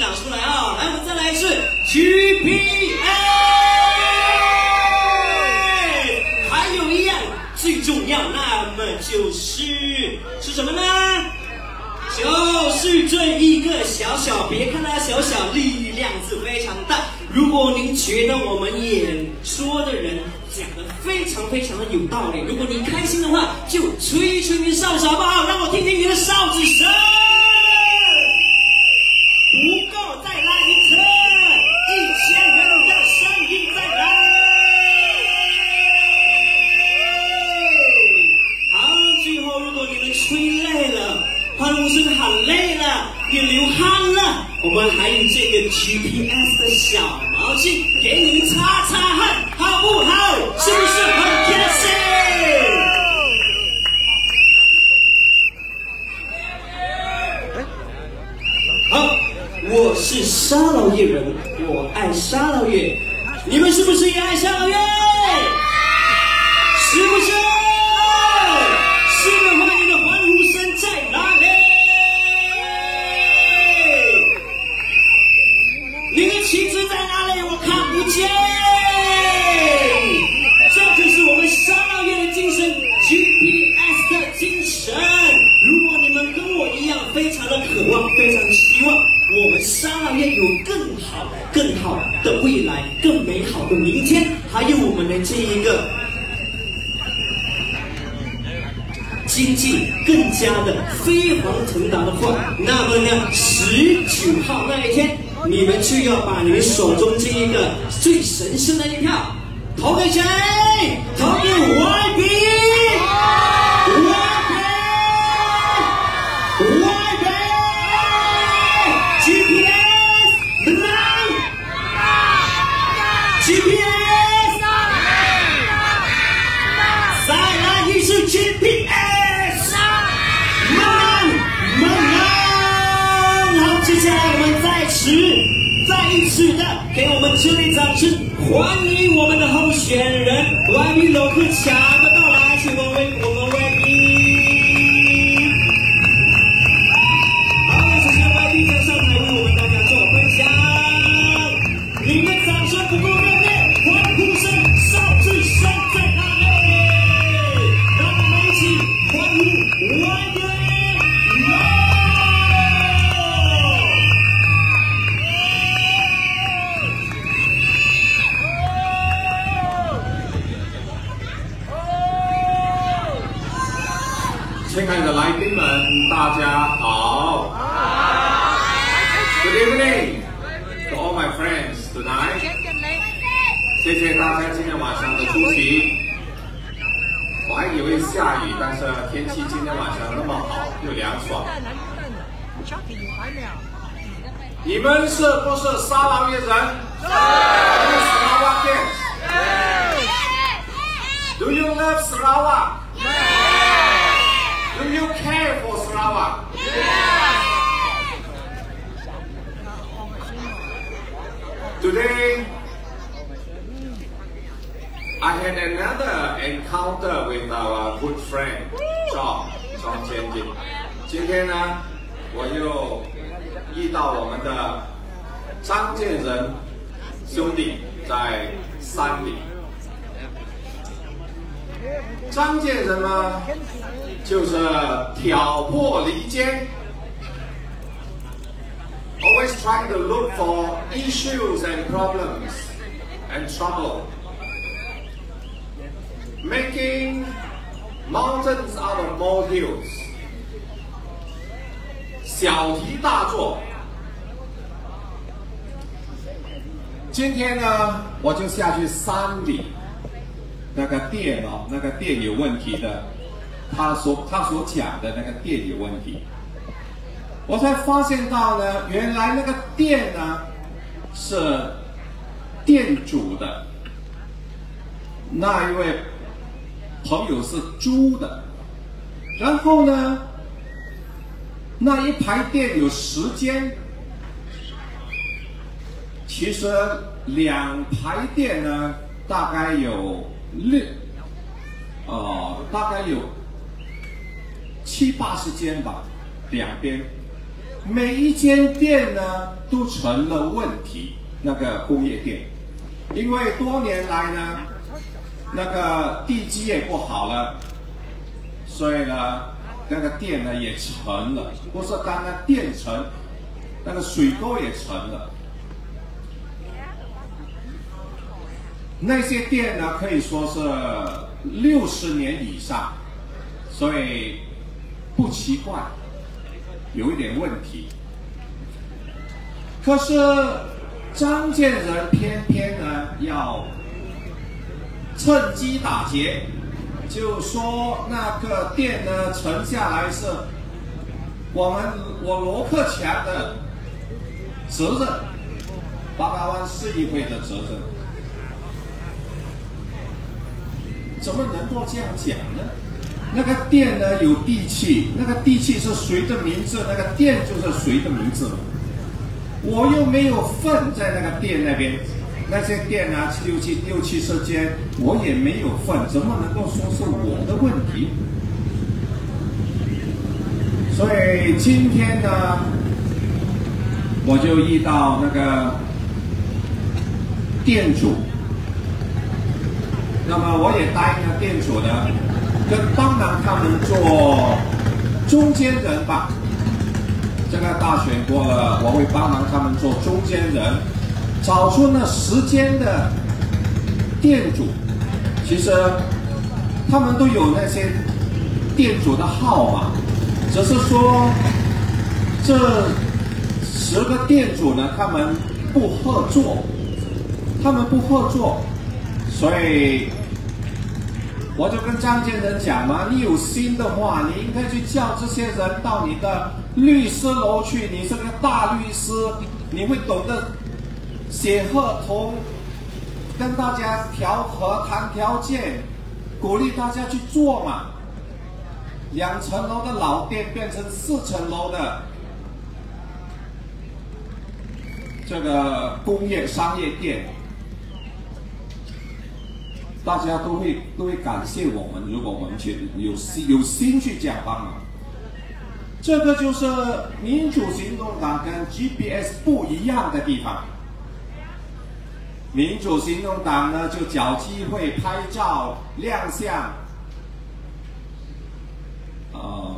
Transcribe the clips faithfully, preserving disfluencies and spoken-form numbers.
朗出来啊！来，我们再来一次 G P S。还有一样最重要，那么就是是什么呢？就是这一个小小，别看它小小，力量是非常大。如果您觉得我们演说的人讲的非常非常的有道理，如果你开心的话，就吹一吹你的哨子好不好？让我听听你的哨子声。不够，再来一次，一千人的声音再来。好，最后如果你们吹累了，欢呼声喊累了，也流汗了，我们还有这个 G P S 的小毛巾给你们擦擦汗，好不好？是不是很开心？好，我是沙劳越人，我爱沙劳越，你们是不是也爱沙劳越？是不是？是的话，你的欢呼声在哪里？你的旗帜在哪里？我看不见。这就是我们沙劳越的精神 ，G P S 的精神。如果你们跟我一样，非常的渴望，非常的希望我们沙劳越有更好、更好的未来，更美好的明天，还有我们的这一个经济更加的飞黄腾达的话，那么呢，十九号那一天，你们就要把你们手中这一个最神圣的一票投给谁？投给 Y P。G P S， 再来一次 G P S， 慢慢慢，好，接下来我们再次再一次的给我们热烈掌声，欢迎我们的候选人 Y P 楼克强的到来，请我们为我们 Y P。好，首先 Y P 在上台为我们大家做分享，你们掌声不够热烈。欢呼声、哨子声在哪里？让我们一起欢呼 Y P！ 亲爱的来宾们，大家好。Good evening to all my friends tonight. 谢谢大家今天晚上的出席。我还以为下雨，但是天气今天晚上那么好，又凉爽。你们是不是沙劳越人？是。Do you love Sarawak? Do you care for Sarawak? Today, I had another encounter with our good friend John John Jianjin。今天呢，我又遇到我们的张建仁兄弟在山里。张建仁呢，就是挑拨离间 ，always trying to look for issues and problems and trouble。Making mountains out of molehills， 小题大做。今天呢，我就下去山里，那个电哦，那个电有问题的，他所他所讲的那个电有问题，我才发现到呢，原来那个电呢是店主的那一位朋友是租的，然后呢，那一排店有十间，其实两排店呢，大概有六，呃，大概有七八十间吧，两边。 每一间店呢都成了问题，那个工业店，因为多年来呢，那个地基也不好了，所以呢，那个店呢也沉了，不是单单店沉，那个水沟也沉了。那些店呢可以说是六十年以上，所以不奇怪。有一点问题，可是张建仁偏偏呢要趁机打劫，就说那个店呢沉下来是我们我罗克强的责任，八达湾市议会的责任，怎么能够这样讲呢？那个店呢有地契，那个地契是谁的名字，那个店就是谁的名字。我又没有份在那个店那边，那些店啊六七六七十间，我也没有份，怎么能够说是我的问题？所以今天呢，我就遇到那个店主，那么我也答应了店主呢。跟帮忙他们做中间人吧，这个大选过了，我会帮忙他们做中间人，找出那十间的店主，其实他们都有那些店主的号码，只是说这十个店主呢，他们不合作，他们不合作，所以。我就跟张建仁讲嘛，你有心的话，你应该去叫这些人到你的律师楼去。你是个大律师，你会懂得写合同，跟大家调和谈条件，鼓励大家去做嘛。两层楼的老店变成四层楼的这个工业商业店。大家都会都会感谢我们，如果我们去有心有心去这样帮忙。这个就是民主行动党跟 G B S 不一样的地方。民主行动党呢，就找机会拍照亮相，呃，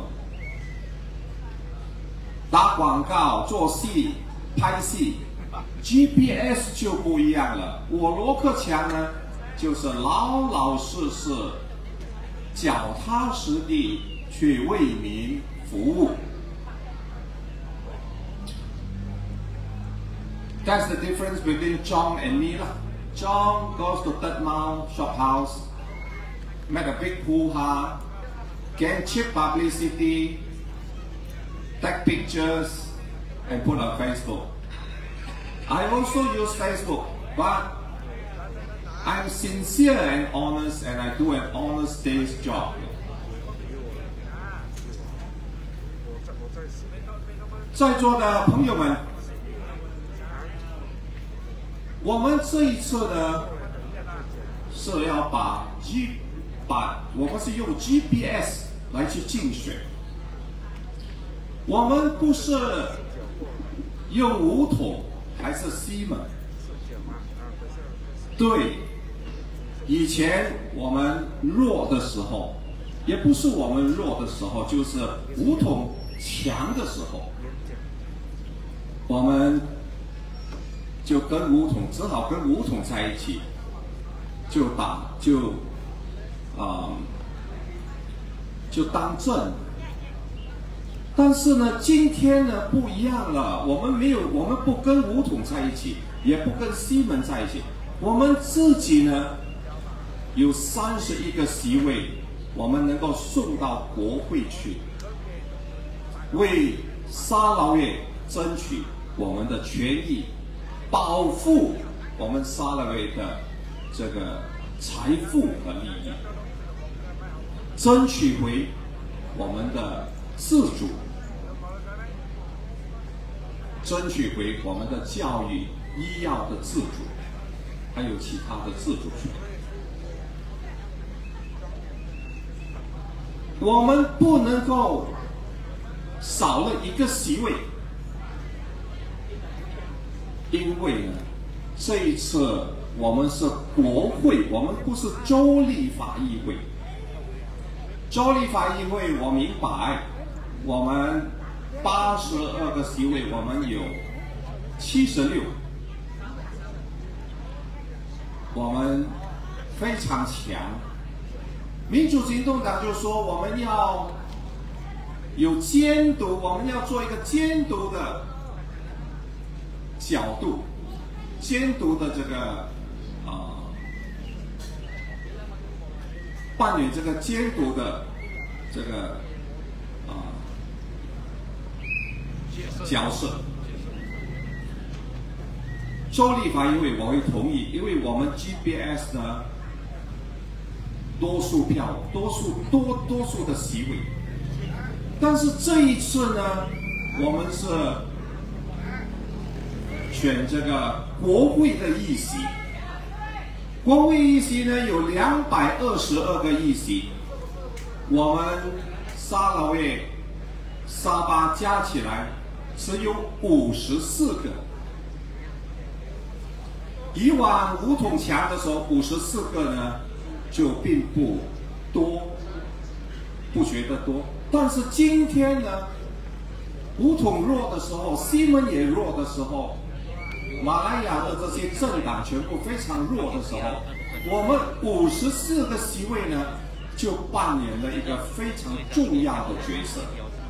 打广告、做戏、拍戏。G B S 就不一样了，我罗克强呢。就是老老实实、脚踏实地去为民服务。That's the difference between John and me. John goes to Third Mile Shop House, make a big hoo-ha, get cheap publicity, take pictures, and put on Facebook. I also use Facebook, but I'm sincere and honest, and I do an honest day's job. 在座的朋友们，我们这一次呢是要把 G 把我们是用 G B S 来去竞选，我们不是用武统还是西门，对。以前我们弱的时候，也不是我们弱的时候，就是武统强的时候，我们就跟武统只好跟武统在一起，就打就啊、呃、就当正。但是呢，今天呢不一样了，我们没有，我们不跟武统在一起，也不跟西门在一起，我们自己呢。有三十一个席位，我们能够送到国会去，为沙劳越争取我们的权益，保护我们沙劳越的这个财富和利益，争取回我们的自主，争取回我们的教育、医药的自主，还有其他的自主权。我们不能够少了一个席位， 因为呢，这一次我们是国会，我们不是州立法议会。州立法议会，我明白，我们八十二个席位，我们有七十六，我们非常强。民主行动党就说我们要有监督，我们要做一个监督的角度，监督的这个啊、呃，扮演这个监督的这个啊、呃、角色。州立法议会我会同意，因为我们 G B S 呢，多数票，多数多多数的席位。但是这一次呢，我们是选这个国会的议席。国会议席呢有两百二十二个议席，我们沙劳越、沙巴加起来只有五十四个。以往武统强的时候，五十四个呢就并不多，不觉得多。但是今天呢，武统弱的时候，西门也弱的时候，马来亚的这些政党全部非常弱的时候，我们五十四个席位呢，就扮演了一个非常重要的角色。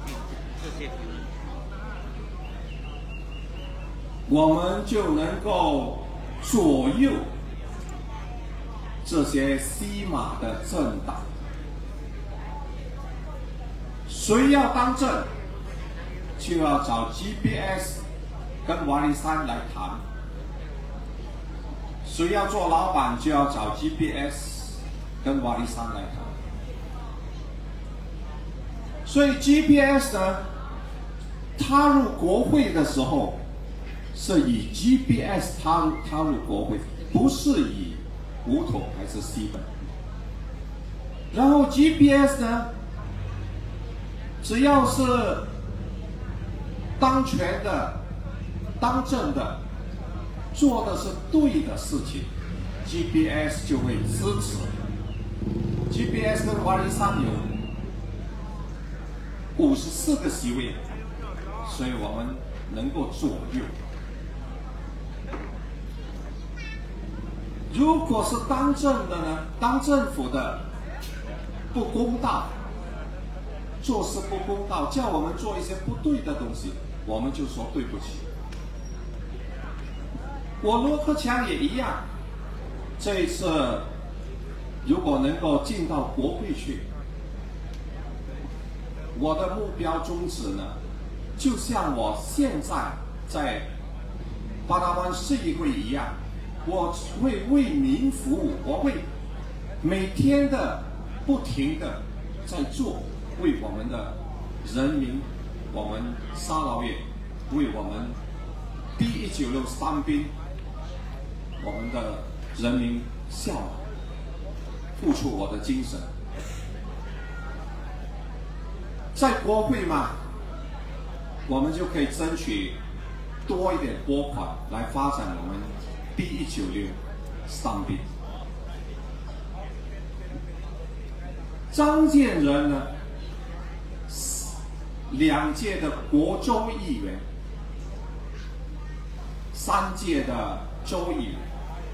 我们就能够左右这些西马的政党。谁要当政，就要找 G B S 跟瓦利山来谈；谁要做老板，就要找 G B S 跟瓦利山来谈。所以 G B S 呢，踏入国会的时候，是以 G B S 踏入踏入国会，不是以武统还是西本。然后 G B S 呢，只要是当权的、当政的，做的是对的事情 ，G B S 就会支持。G B S 跟瓦利山有五十四个席位，所以我们能够左右。如果是当政的呢，当政府的不公道，做事不公道，叫我们做一些不对的东西，我们就说对不起。我罗克强也一样，这一次如果能够进到国会去，我的目标宗旨呢，就像我现在在巴达湾市议会一样，我会为民服务，我会每天的不停的在做，为我们的人民，我们沙劳越，为我们 B 一九六三兵，我们的人民效劳，付出我的精神。在国会嘛，我们就可以争取多一点拨款来发展我们 B 一九六三兵。张建仁呢，两届的国州议员，三届的州议员，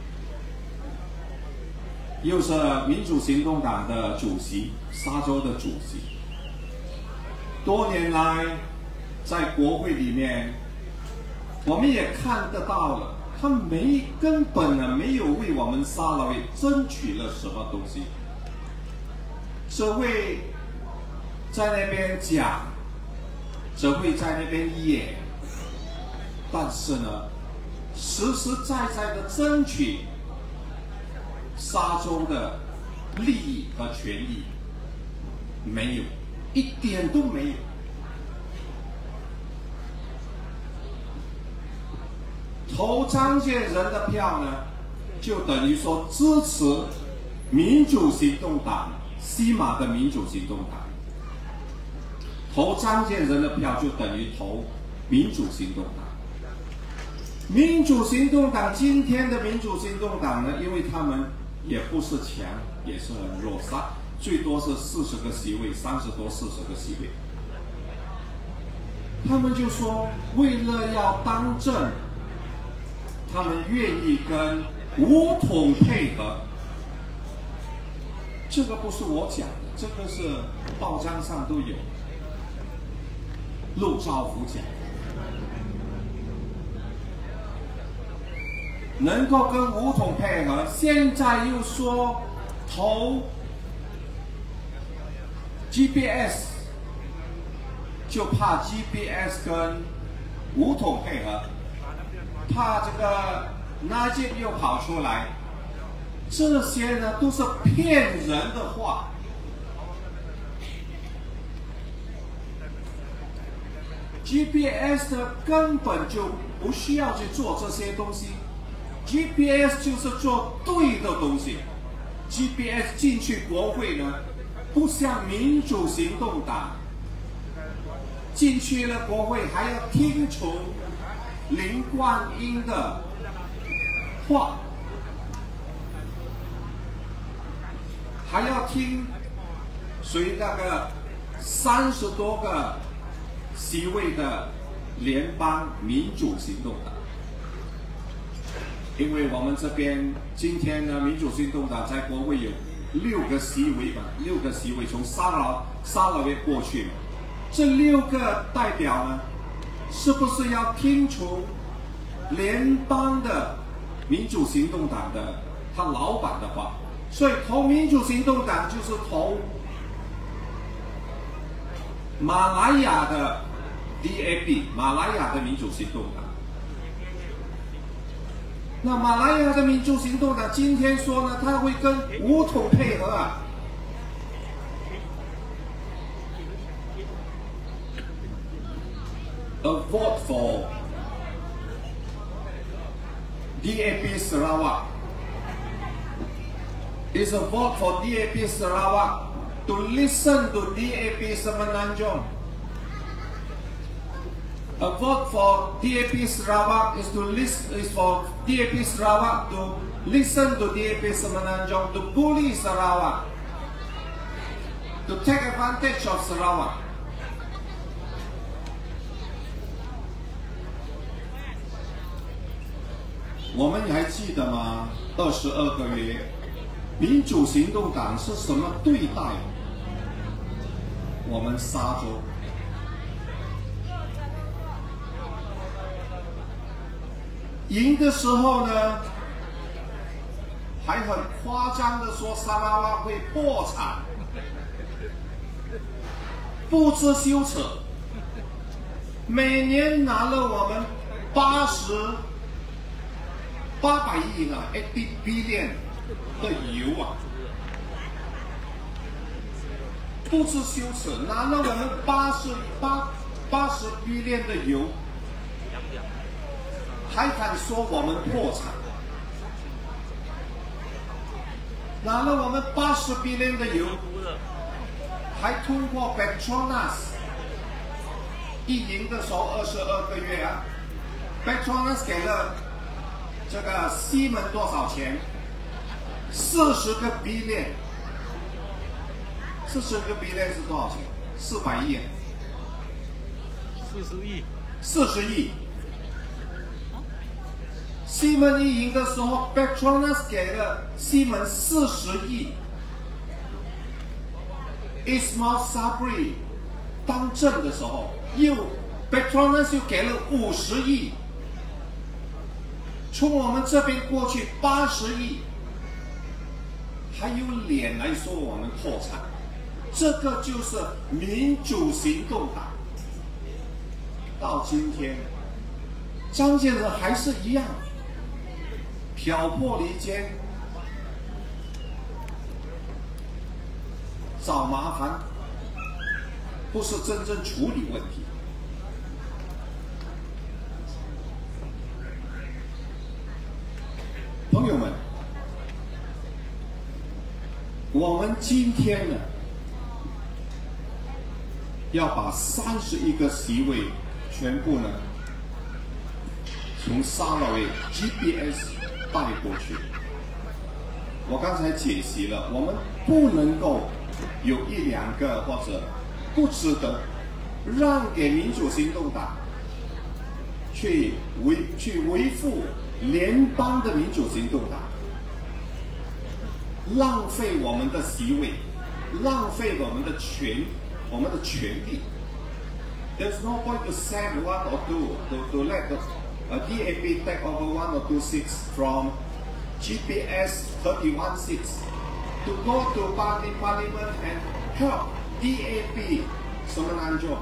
又是民主行动党的主席，沙州的主席。多年来，在国会里面，我们也看得到了，他没根本呢没有为我们沙劳越争取了什么东西，只会在那边讲，只会在那边演，但是呢，实实在在的争取沙州的利益和权益没有。一点都没有。投张建仁的票呢，就等于说支持民主行动党，西马的民主行动党。投张建仁的票就等于投民主行动党。 民主行动党今天的民主行动党呢，因为他们也不是强，也是很弱，三最多是四十个席位，三十多四十个席位。他们就说，为了要当政，他们愿意跟武统配合。这个不是我讲的，这个是报章上都有，陆兆福讲的。能够跟武统配合，现在又说投 G B S， 就怕 G B S 跟武统配合，怕这个纳吉又跑出来，这些呢都是骗人的话。G B S 呢根本就不需要去做这些东西。G B S 就是做对的东西。G B S 进去国会呢，不像民主行动党进去了国会还要听从林冠英的话，还要听随那个三十多个席位的联邦民主行动党。因为我们这边今天呢，民主行动党在国会有六个席位吧，六个席位从沙劳沙劳越过去，这六个代表呢，是不是要听从联邦的民主行动党的他老板的话？所以投民主行动党就是投马来亚的 D A B， 马来亚的民主行动党。那马来亚的民主行动党今天说呢，他会跟武统配合啊。A vote for D A B Sarawak is a vote for D A B Sarawak to listen to D A B Semenanjung. A vote for D A B Sarawak is to list is for D A B Sarawak to listen to D A B Semenanjung, to bully Sarawak, to take advantage of Sarawak. 我们还记得吗？二十二个月，民主行动党是什么对待我们沙洲？赢的时候呢，还很夸张的说沙拉哇会破产，不知羞耻。每年拿了我们八十八百亿啊 ，eighty billion 的油啊，不知羞耻，拿了我们八十八八十 billion 的油。还敢说我们破产？拿了我们八十 billion 的油，还通过 Petronas， 一赢的时候二十二个月啊 ，Petronas 给了这个西门多少钱？四十个 billion， 四十个 billion 是多少钱？四百亿。 四十亿。 四十亿。西门一赢的时候 ，Petronas 给了西门四十亿。Ismail Sabri 当政的时候，又 Petronas 又给了五十亿。从我们这边过去八十亿，还有脸来说我们破产？这个就是民主行动党。到今天，张建仁还是一样。挑拨离间，找麻烦，不是真正处理问题。朋友们，我们今天呢，要把三十一个席位全部呢从沙劳越 G P S 带过去。我刚才解析了，我们不能够有一两个或者不值得让给民主行动党去维去维护联邦的民主行动党，浪费我们的席位，浪费我们的权我们的权利。There's no point to send one or two to to let the uh, D A P take over one or two seats from G P S thirty-one seats to go to party parliament and help D A P Semenanjung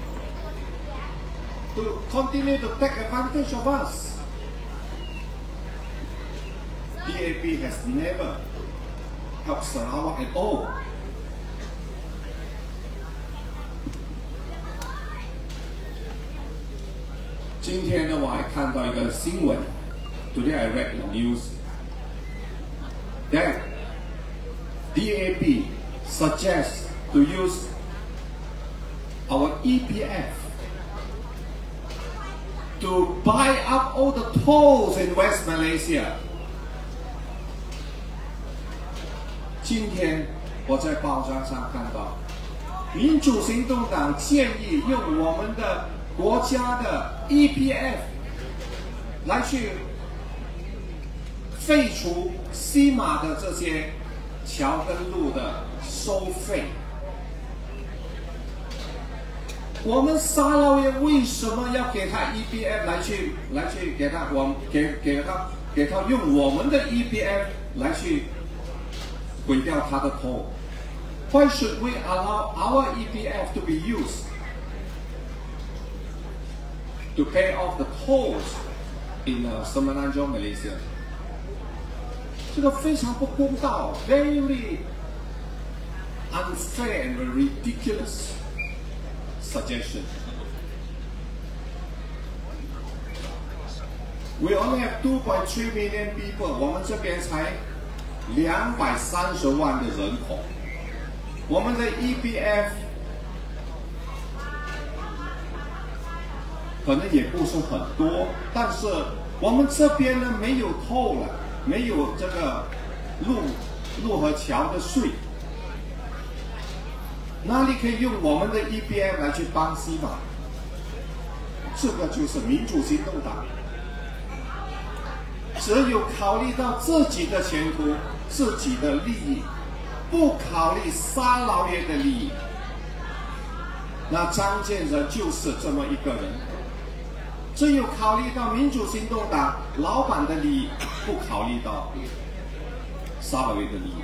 to continue to take advantage of us. D A P has never helped Sarawak at all. 今天呢，我还看到一个新闻。Today I read the news that D A P suggests to use our E P F to buy up all the tolls in West Malaysia. 今天我在报章上看到，民主行动党建议用我们的国家的 E P F 来去废除西马的这些桥跟路的收费。我们沙劳越为什么要给他 E P F 来去来去给他我给给他给他用我们的 E P F 来去毁掉他的头 ？Why should we allow our E P F to be used to pay off the tolls in uh, Semenanjung, Malaysia? 这个非常不公道 ，very unfair and ridiculous suggestion. We only have two point three million people. 我们这边才两百三十万的人口，我们的 E P F 可能也不是很多，但是我们这边呢没有透了，没有这个路路和桥的税，哪里可以用我们的 E P F 来去帮西马？这个就是民主行动党，只有考虑到自己的前途、自己的利益，不考虑沙劳越的利益。那张建仁就是这么一个人。只有考虑到民主行动党老板的利益，不考虑到沙劳越的利益。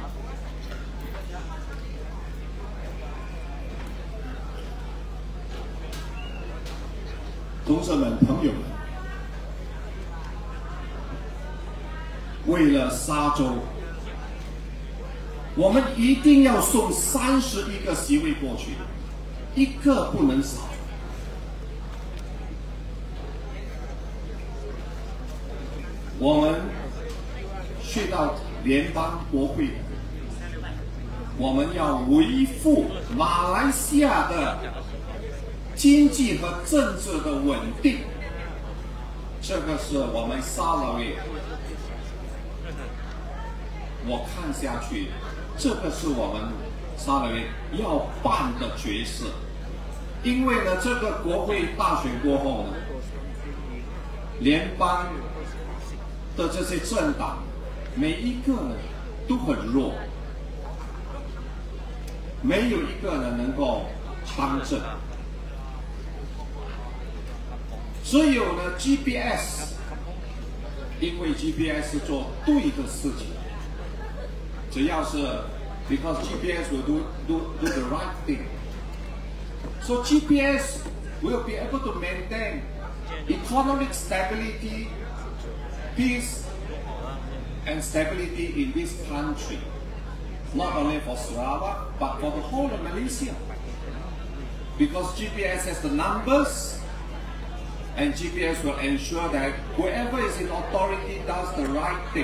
同志们、朋友们，为了沙州，我们一定要送三十一个席位过去，一个不能少。我们去到联邦国会，我们要维护马来西亚的经济和政治的稳定，这个是我们沙劳越。我看下去，这个是我们沙劳越要办的角色，因为呢，这个国会大选过后呢，联邦的这些政党，每一个呢都很弱，没有一个呢能够当政。只有呢 G P S， 因为 G P S 做对的事情，只要是 because G P S will do do do the right thing， so G P S will be able to maintain economic stability, peace and stability in this country, not only for Sarawak but for the whole of Malaysia, because G P S has the numbers. And G P S will ensure that whoever is in authority does the right thing.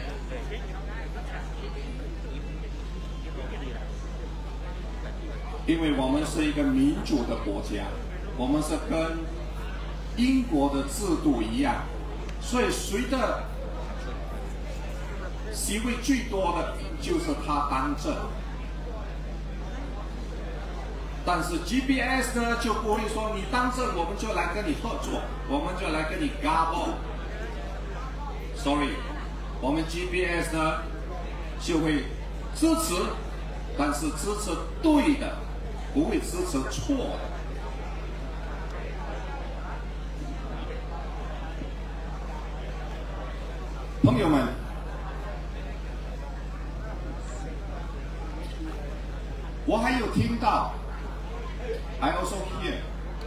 因为我们是一个民主的国家，我们是跟英国的制度一样， 所以谁的席位最多的就是他当政。但是 G B S 呢就不会说你当政我们就来跟你合作，我们就来跟你 gabble。Sorry， 我们 G B S 呢就会支持，但是支持对的，不会支持错的。朋友们，我还有听到 I also hear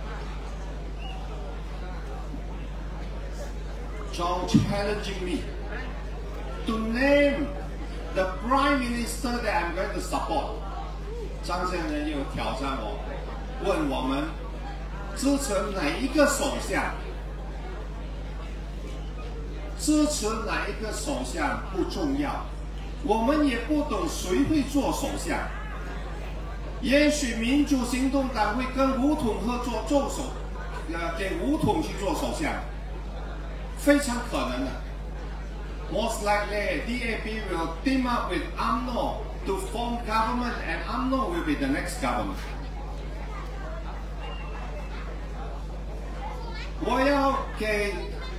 John challenging me to name the Prime Minister that I'm going to support. 张先生又挑战我，问我们支持哪一个首相？支持哪一个首相不重要，我们也不懂谁会做首相。也许民主行动党会跟吴统合作做首，呃，给吴统去做首相，非常可能的。Most likely, D A P will team up with U M N O to form government, and U M N O will be the next government. 我要给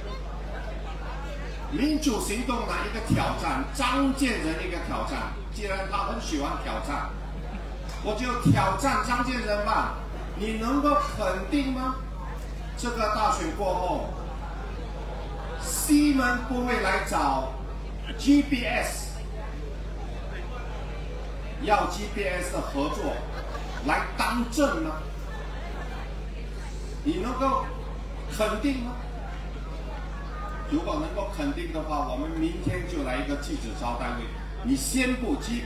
民主行动党一个挑战，张建仁一个挑战。既然他很喜欢挑战，我就挑战张建仁吧。你能够肯定吗？这个大选过后，西门不会来找 G B S， 要 G B S 的合作来当政吗？你能够肯定吗？如果能够肯定的话，我们明天就来一个记者招待会。你先不急，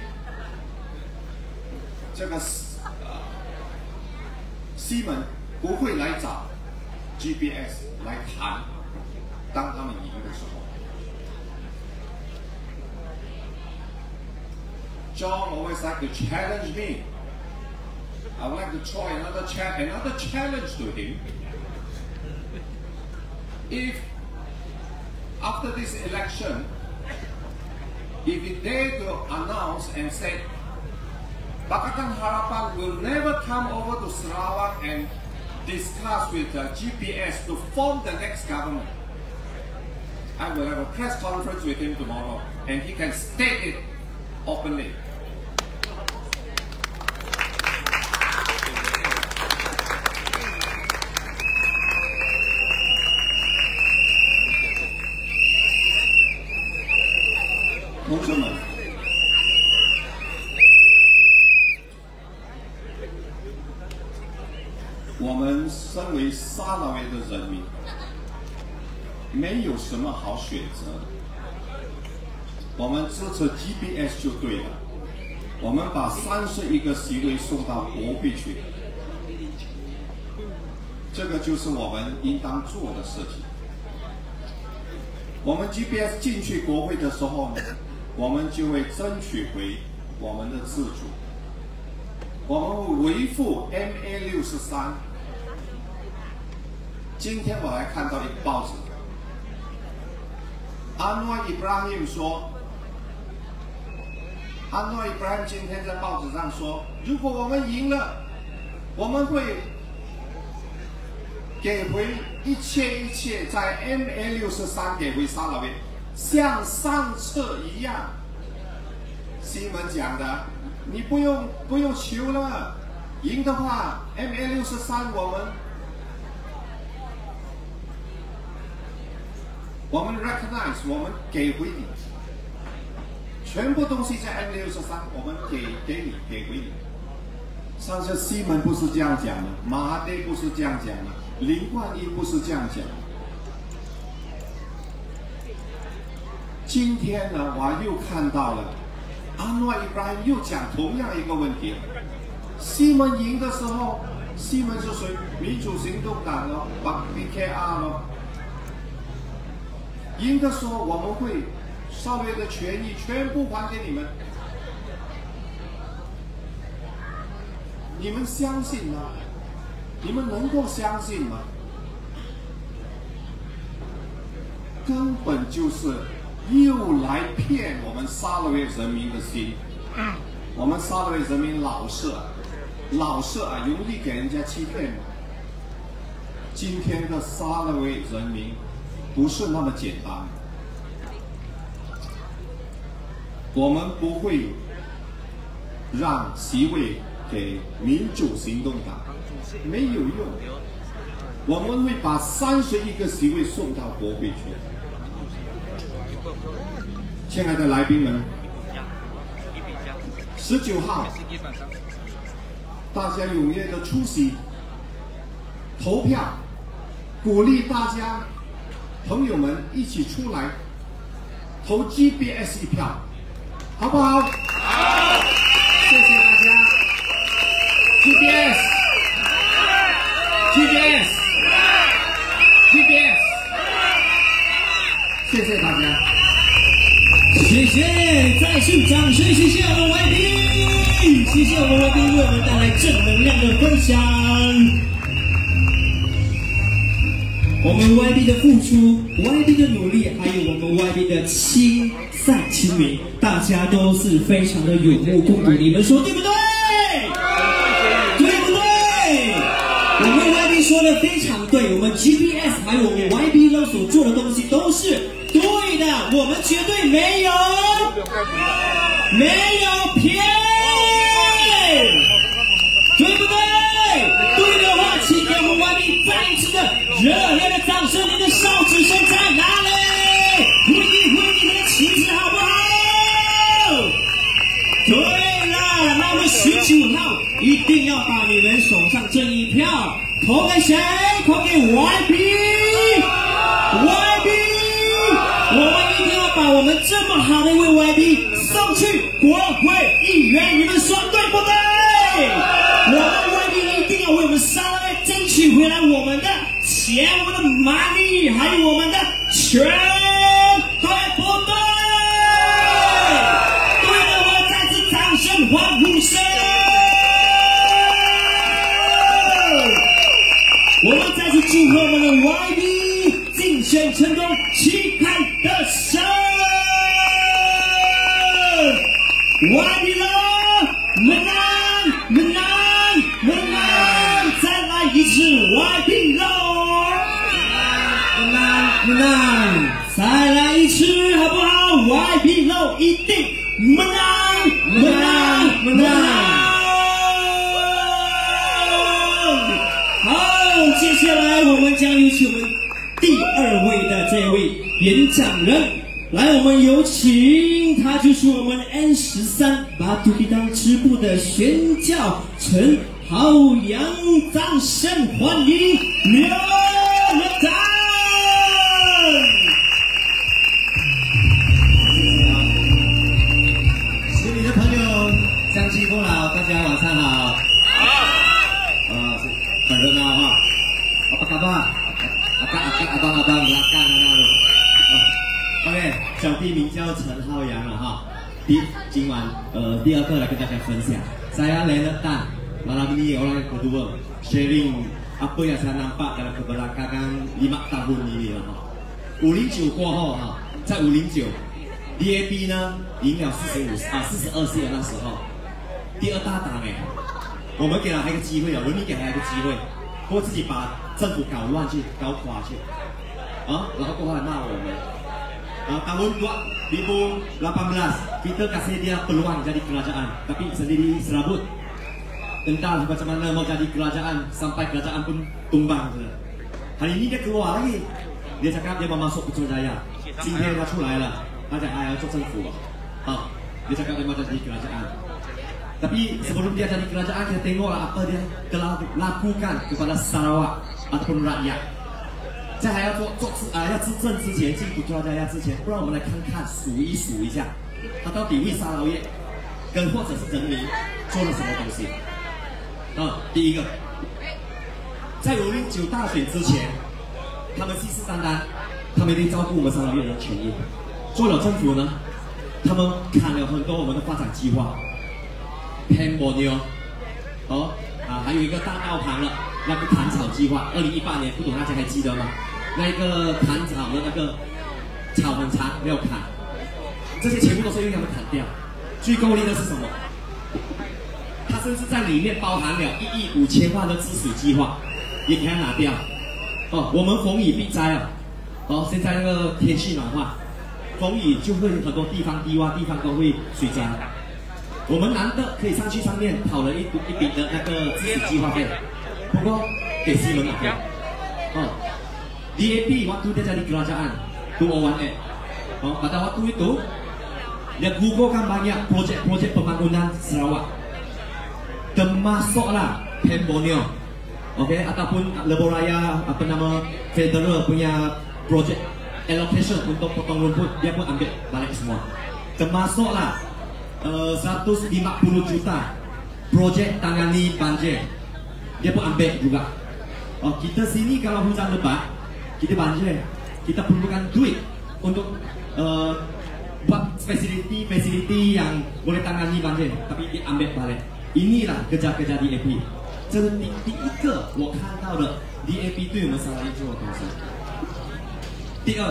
这个呃西门不会来找 G B S 来谈，当他们赢的时候。John always like to challenge me. I would like to try another cha another challenge to him. If after this election, if he dare to announce and say, Pakatan Harapan will never come over to Sarawak and discuss with uh, G P S to form the next government, I will have a press conference with him tomorrow, and he can state it openly.同学们，我们身为沙拉越的人民，没有什么好选择的。我们支持 G B S 就对了。我们把三十一个席位送到国会去，这个就是我们应当做的事情。我们 G B S 进去国会的时候呢，我们就会争取回我们的自主，我们会维护 M A 六十三。今天我还看到一个报纸，安诺伊布拉欣说，安诺伊布拉欣今天在报纸上说，如果我们赢了，我们会给回一切一切在 M A 六十三给回沙拉越。像上次一样，西门讲的，你不用不用求了，赢的话 M A 六十三我们我们 recognize 我们给回你，全部东西在 M A 六十三我们给给你给回你。上次西门不是这样讲的，马哈迪不是这样讲的，林冠英不是这样讲的。今天呢，我又看到了安诺伊布拉欣又讲同样一个问题。西门赢的时候，西门是谁？民主行动党咯 ，B K R 咯。赢的时候，我们会稍微的权益全部还给你们。你们相信吗？你们能够相信吗？ 根本就是又来骗我们沙拉越人民的心。我们沙拉越人民老是老是啊，容易给人家欺骗。今天的沙拉越人民不是那么简单，我们不会让席位给民主行动党，没有用。我们会把三十一个席位送到国会去。亲爱的来宾们，十九号，大家踊跃的出席投票，鼓励大家朋友们一起出来投 G B S 一票，好不好？好，谢谢大家。G B S，G B S，G B S， 谢谢大家。 谢谢，再次掌声，谢谢我们来宾，谢谢我们来宾为我们带来正能量的分享。我们 Y B 的付出 ，Y B 的努力，还有我们 Y B 的亲善亲民，大家都是非常的有目共睹。你们说对不对？对不对？我们 Y B 说的非常对，我们 G B S 还有我们 Y B 呢所做的东西都是对的，我们绝对没有没有骗，对不对？对的话，请给我们 Y B 再一次的热烈的掌声！你的手指声在哪里？挥一挥你们的旗帜，好不好？对了，那我们十九号一定要把你们手上这一票投给谁？投给 Y B。Y B， 我们一定要把我们这么好的一位 Y B 送去国会议员，你们说对不对？我们 Y B 一定要为我们沙拉越争取回来我们的钱、我们的 money， 还有我们的权，对不对？对的，我再次掌声欢呼声。我们再次祝贺我们的 Y B 竞选成功，旗开得胜 ！Y B 了，门南门南门南，再来一次 Y B 了，门南门南，再来一次好不好 ？Y B 了，一定门南门南门南。好，接下来我们将有请我们第二位的这位演讲人，来，我们有请，他就是我们 N 十三巴杜比当支部的宣教陈浩洋，掌声欢迎刘院长。 这里的朋友，乡亲父老，大家晚上好。好。呃，很热闹哈。apa kabar？ Akak akak abang abang belakang ada tu. OK， 小弟名叫陈浩洋了哈。第今晚呃第二个来跟大家分享。Saya Leonard malam ini orang kedua sharing apa yang saya nampak dalam kebelakangan lima tahun ini了哈。五零九过后哈，在五零九 D A B 呢赢了四十五啊四十二席的那时候，第二大党哎，我们给了他一个机会了，人民给他一个机会，不过自己把政府搞乱去，搞垮去，啊，然后过后来骂我们。Uh, tahun dua ribu lapan belas kita kasih dia peluang jadi kerajaan, tapi sendiri serabut. Entah macam mana mau jadi kerajaan sampai kerajaan pun tumbang. Hari ini dia keluar lagi. Dia cakap dia mau masuk Putrajaya. 今天他出来了，他讲他要做政府了。啊，dia cakap dia mau jadi kerajaan. Tapi sebelum dia jadi kerajaan, kita tengoklah apa dia telah lakukan kepada Sarawak ataupun rakyat. 在还要做做啊、呃、要执政之前，进普特拉加之前，不然我们来看看数一数一下，他到底为沙劳越跟或者是人民做了什么东西。啊，第一个，在五零九大选之前，他们信誓旦旦，他们一定照顾我们沙劳越人的权益。做了政府呢，他们砍了很多我们的发展计划 ，Pan Borneo， 哦啊，还有一个大道旁了。 那个砍草计划，二零一八年，不懂大家还记得吗？那个砍草的那个草很长没有砍，这些全部都是用他们砍掉。最够力的是什么？它甚至在里面包含了一亿五千万的治水计划，也给它拿掉。哦，我们逢雨必灾啊！哦，现在那个天气暖化，逢雨就会很多地方低洼地方都会水灾。我们难得可以上去上面讨了一一笔的那个治水计划费，不过给西门拿掉。哦 ，D A P waktu dia jadi kerajaan dua nol satu delapan. Oh, pada waktu itu dia gugurkan banyak projek-projek pembangunan Sarawak, termasuklah Pemborneo, okey, ataupun Lebuh Raya apa nama federal punya projek allocation untuk potong rumput dia pun ambil balik semua. Termasuklah uh, seratus lima puluh juta projek tangani banjir dia pun ambil juga. Oh, kita sini kalau hujan lebat, kita banjir, kita perlukan duit untuk uh, buat fasiliti-fasiliti yang boleh tangani banjir, tapi diambil balik. Inilah kerja-kerja D A P. 这是第第一个我看到的 D A P 对我们沙拉越做的东西。第二，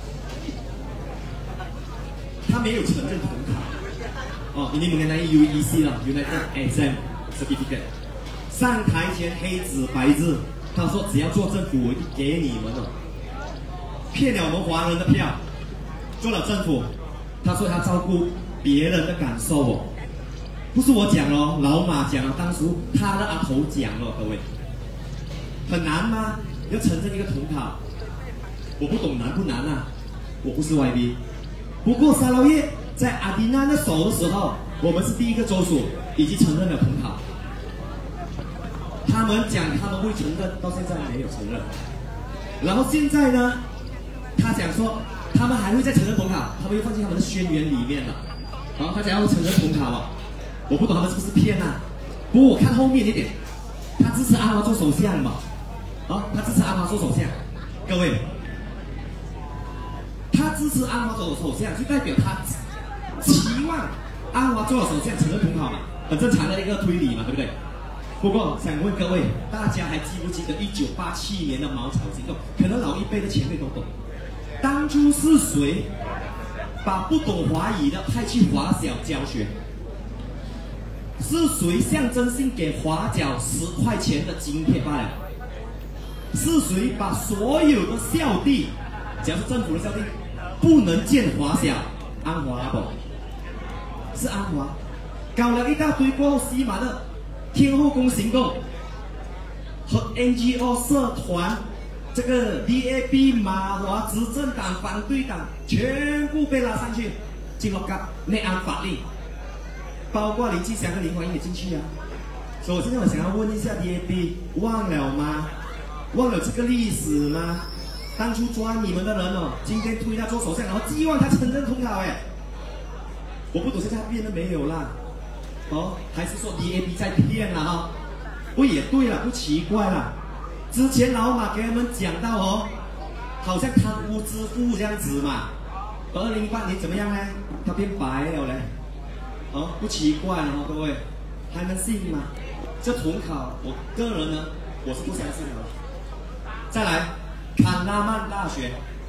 他没有承认统考。哦，ini mengenai U E C 了 ，United Exam Certificate。上台前黑纸白字。 他说：“只要做政府，我就给你们了。”骗了我们华人的票，做了政府。他说他照顾别人的感受哦，不是我讲哦，老马讲了，当初他的阿头讲了，各位，很难吗？要承认一个统考，我不懂难不难啊？我不是 Y B， 不过沙捞越在阿迪娜那手的时候，我们是第一个州属已经承认了统考。 他们讲他们会承认，到现在没有承认。然后现在呢，他讲说他们还会再承认统考，他们又放进他们的宣言里面了。然后他讲要承认统考啊，我不懂他们是不是骗啊？不过我看后面一点，他支持阿华做首相嘛，啊，他支持阿华做首相。各位，他支持阿华做首相，就代表他期望阿华做了首相承认统考嘛，很正常的一个推理嘛，对不对？ 不过想问各位，大家还记不记得一九八七年的茅草行动？可能老一辈的前辈都懂。当初是谁把不懂华语的派去华小教学？是谁象征性给华小十块钱的津贴罢了？是谁把所有的校地，只要是政府的校地，不能建华小？安华不？是安华。搞了一大堆过后，西马的。 天后宫行动和 N G O 社团，这个 D A P 马华执政党、反对党全部被拉上去，进了监内安法令，包括林继祥跟林焕英也进去啊。所以我现在我想要问一下 D A P， 忘了吗？忘了这个历史吗？当初抓你们的人哦，今天推他做首相，然后寄望他承认统考哎，我不懂现在变了没有啦。 哦，还是说 D A P 在骗了哈？不也对了，不奇怪了。之前老马给他们讲到哦，好像贪污之父这样子嘛。二零一八年怎么样呢？他变白了嘞。哦，不奇怪了哦，各位，还能信吗？这统考，我个人呢，我是不相信的。再来，看拉曼大学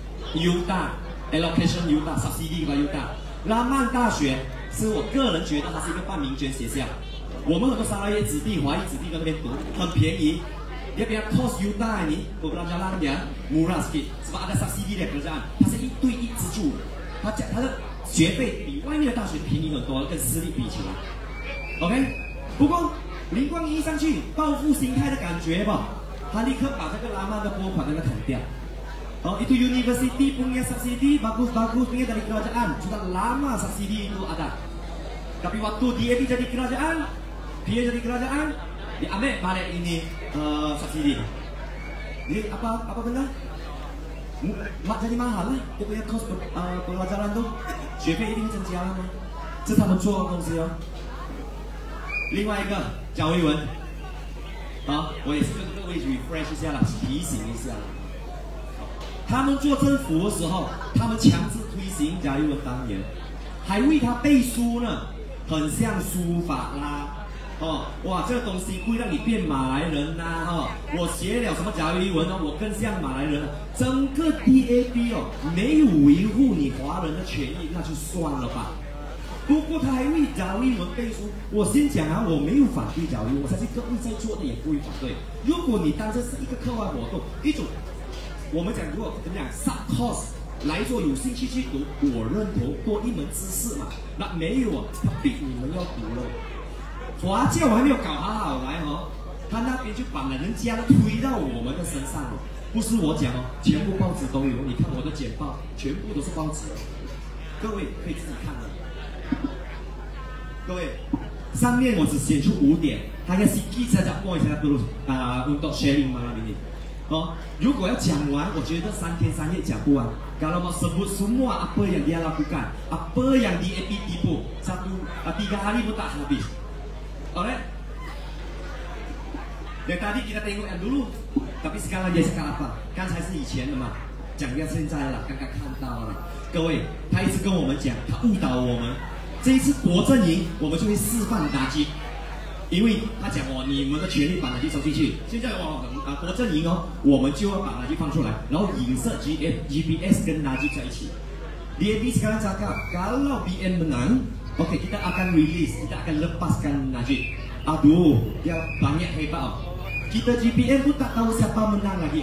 ，U 大 ，allocation U 大 ，subsidy 吧 U 大，拉曼大学。 是我个人觉得它是一个半民间学校，我们很多沙拉越子弟、华裔子弟在那边读，很便宜。dia punya cost juta ini beberapa ya murah sedikit sebab ada subsidi dari kerajaan， 它是一对一资助，它讲它的学费比外面的大学便宜很多，跟私立比起来。OK， 不过林冠英上去报复心态的感觉吧，他立刻把这个拉曼的拨款那个砍掉。 Oh, itu university punya subsidi bagus-bagus punya dari kerajaan. Sudah lama subsidi itu ada. Tapi waktu dia jadi kerajaan, dia jadi kerajaan, diambil balik ini uh, subsidi. Jadi apa apa benar? Mak jadi mahal lah. Dia punya kos uh, pelajaran tu, 学费一定增加了吗？这是他们做的东西哦。另外一个贾维文，啊，我也是跟各位 refresh 一下啦，提醒一下。 他们做政府的时候，他们强制推行贾维文当年，还为他背书呢，很像书法啦、 哦，哇，这个东西会让你变马来人呐、啊，哈、哦，我学了什么甲鱼文哦，我更像马来人了。整个 D A B 哦，没有维护你华人的权益，那就算了吧。不过他还为甲鱼文背书，我先讲啊，我没有反对甲鱼，我相信各位在座的也不会反对。如果你当这是一个课外活动，一种我们讲如果怎么讲 sub course 来做，有兴趣去读，我认同多一门知识嘛。那没有啊，他逼你们要读了。华教还没有搞好好来哦，他那边就把人家推到我们的身上了，不是我讲哦，全部报纸都有，你看我的简报，全部都是报纸，各位可以自己看的。各位，上面我只选出五点，大家是记在讲过一下都啊 untuk sharing malam ini。哦，如果要讲完，我觉得三天三夜讲不完。Kalau mau sebut semua apa yang dia lakukan, apa yang D A B tipu, satu tiga hari pun tak habis. Alright? Yang tadi kita tengok yang dulu, tapi sekarang dia cakap apa? 刚才是以前的嘛，讲到现在了，刚刚看到了。各位，他一直跟我们讲，他误导我们。这一次国政营，我们就会示范打击，因为他讲哦，你们的权利把垃圾收进去。现在哦啊国政营哦，我们就要把垃圾放出来，然后影射 G F G P S 跟垃圾在一起。D A B sekarang cakap kalau B N menang, okey kita akan release, kita akan lepaskan Najib. Aduh, dia banyak hebat oh. Kita G P M pun tak tahu siapa menang lagi.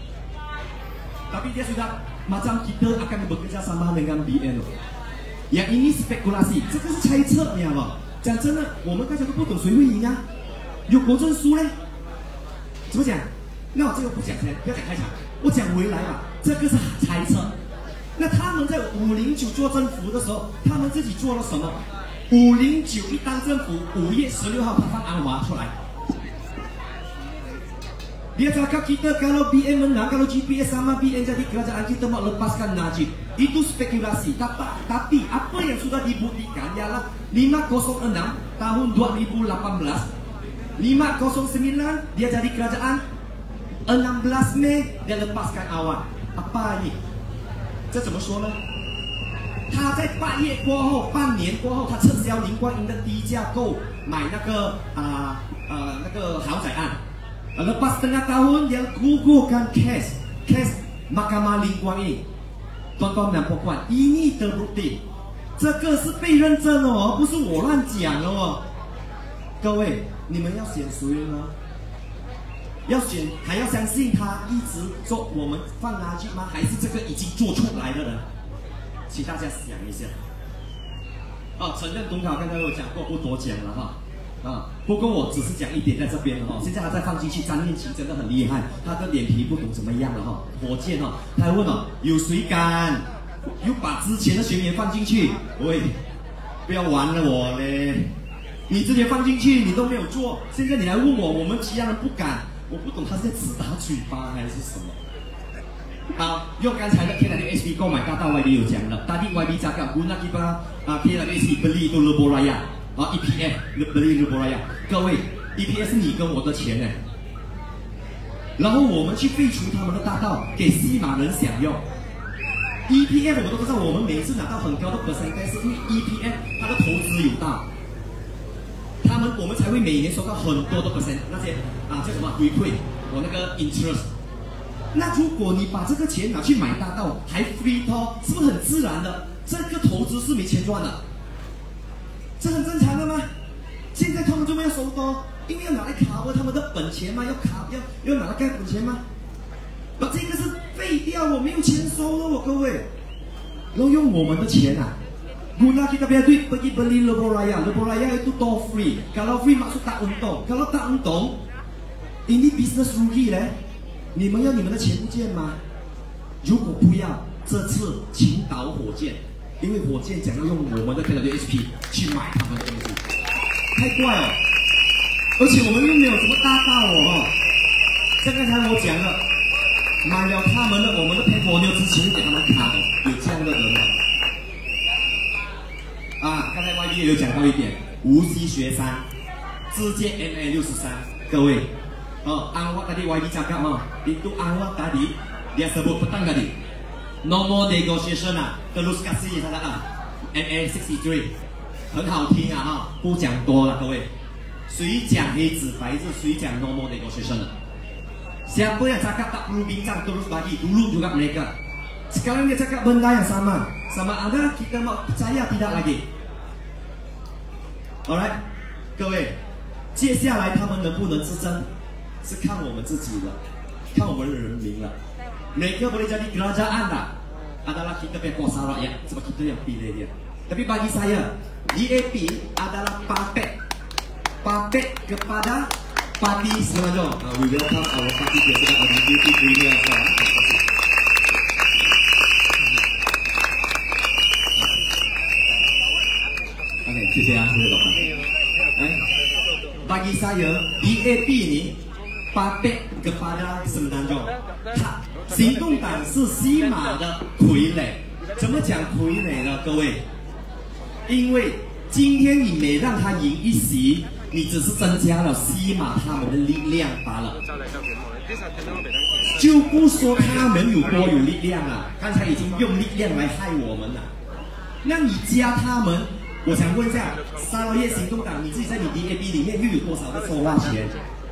Tapi dia sudah macam kita akan bekerja sama dengan B N oh. Yang ini spekulasi, 这个是猜测，你知道吗？讲真的，我们大家都不懂谁会赢啊。有国政输嘞，怎么讲？那我这个不讲开，不要讲开场，我讲回来吧。这个是猜测。那他们在五零九做政府的时候，他们自己做了什么？五零九一当政府，五月十六号他放安华出来。Dia cakap kita kalau B N menang, kalau G P S sama B N jadi kerajaan kita mau lepaskan Najib. Itu spekulasi. Tapi apa yang sudah dibuktikan ialah lima kosong enam tahun dua ribu lapan belas, lima kosong sembilan dia jadi kerajaan, enam belas Mei dia lepaskan Awad. Apa ini? 这怎么说呢？他在八月过后，半年过后，他撤销林冠英的低价购买那个啊呃那个豪宅案。Lepas setengah tahun dia gugurkan kes kes Mahkamah Lim Kuan Yew. Tuan-tuan dan puan-puan, ini terbukti. 这个是被认证哦，不是我乱讲哦。各位，你们要选谁呢？要选还要相信他一直做我们放垃圾吗？还是这个已经做出来的人？请大家想一下。哦，承认董考刚才有讲过，不多讲了哈。啊，不过我只是讲一点在这边哈、哦。现在他再放进去，张念琴真的很厉害，他的脸皮不懂怎么样了哈、哦。火箭哦，他还问哦，有谁敢又把之前的学员放进去？喂，不要玩了我嘞！你之前放进去你都没有做，现在你来问我，我们其他人不敢，我不懂他是在自打嘴巴还是什么？好，用刚才的 K W S P 购买大道 Y B 有讲了，tadi Y B cakap guna kita 啊 K W S P beli itu Lebuh Raya。啊 ，E P F beli Lebuh Raya， 各位 ，E P F 是你跟我的钱呢，然后我们去废除他们的大道，给西马人享用。E P F 我都知道，我们每次拿到很高的 percentage， 是因为 E P F 它的投资有大，他们我们才会每年收到很多的 percent， 那些啊叫什么回馈，我那个 interest。那如果你把这个钱拿去买大道，还 free toll， 是不是很自然的？这个投资是没钱赚的。这很正常的吗？现在他们就没有收多，因为要拿来卡他们的本钱嘛，要卡要要拿来盖本钱吗？把这个是废掉，我没有钱收了，我各位，然后用我们的钱啊。Guna kita punya duit pergi beli Lebuh Raya. Lebuh Raya itu toll free. Kalau free maksud tak untung. Kalau tak untung, ini business rugi嘞。你们要你们的钱不见吗？如果不要，这次请倒火箭。因为火箭讲要用我们的 K W S P 去买他们的东西，太怪了，而且我们又没有什么大道哦。像刚才我讲了，买了他们的我们的 paper new 之前给他们卡的，有这样的人吗？啊，刚才 Y B 也有讲到一点，无锡学山，直接 M A 六十三，各位，哦，安华tadi Y B cakap oh, itu Anwar tadi dia sebut petang tadi。Nomor negotiation 啊 ，terus kasih salah 啊 ，M A 六十三，很好听啊哈，不讲多了各位。 谁讲黑纸白字，谁讲 normal negotiation 了。Siapa yang cakap tak perlu bincang terus bagi dulu juga mereka. Sekarang dia cakap benda yang sama, sama ada kita mau percaya tidak lagi. Alright， 各位，接下来他们能不能支撑，是看我们自己了，看我们人民了。Mereka boleh jadi kerajaan lah, adalah kita punya kuasa rakyat, sebab kita yang pilih dia. Tapi bagi saya, D A P adalah puppet, puppet kepada parti Semenanjung. Uh, we welcome our party president of the duty premier. Okay, 谢谢啊，谢谢老板。哎，bagi saya D A P ini puppet kepada Semenanjung. 他行动党是西马的傀儡。怎么讲傀儡呢？各位，因为今天你每让他赢一席。你只是增加了西马他们的力量罢了，就不说他们有多有力量了。刚才已经用力量来害我们了，那你加他们，我想问一下，沙劳越行动党，你自己在你 D A P 里面又有多少的收纳钱？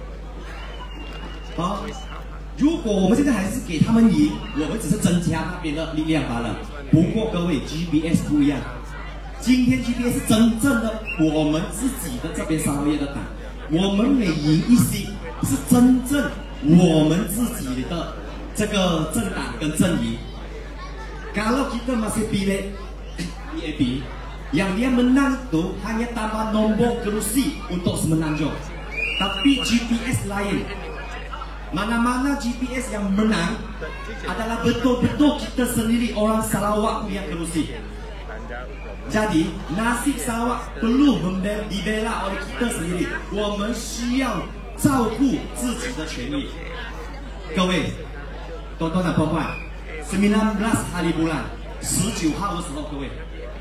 好，如果我们现在还是给他们赢，我们只是增加那边的力量罢了。不过各位 ，G B S 不一样。今天 G B S 是真正的我们自己的这边沙劳越的党，我们每赢一席是真正我们自己的这个政党跟阵营。Kalau kita masih pilih D A P, yang dia menang itu hanya tambah nombor kerusi untuk Semenanjung. Tapi G B S lain. Mana-mana G B S yang menang adalah betul-betul kita sendiri orang Sarawak punya kerusi. Jadi nasib Sarawak perlu dibela oleh kita sendiri. 我们需要照顾自己的权益。各位，多多的朋友 ，sembilan belas hari bulan， 十九号的时候，各位，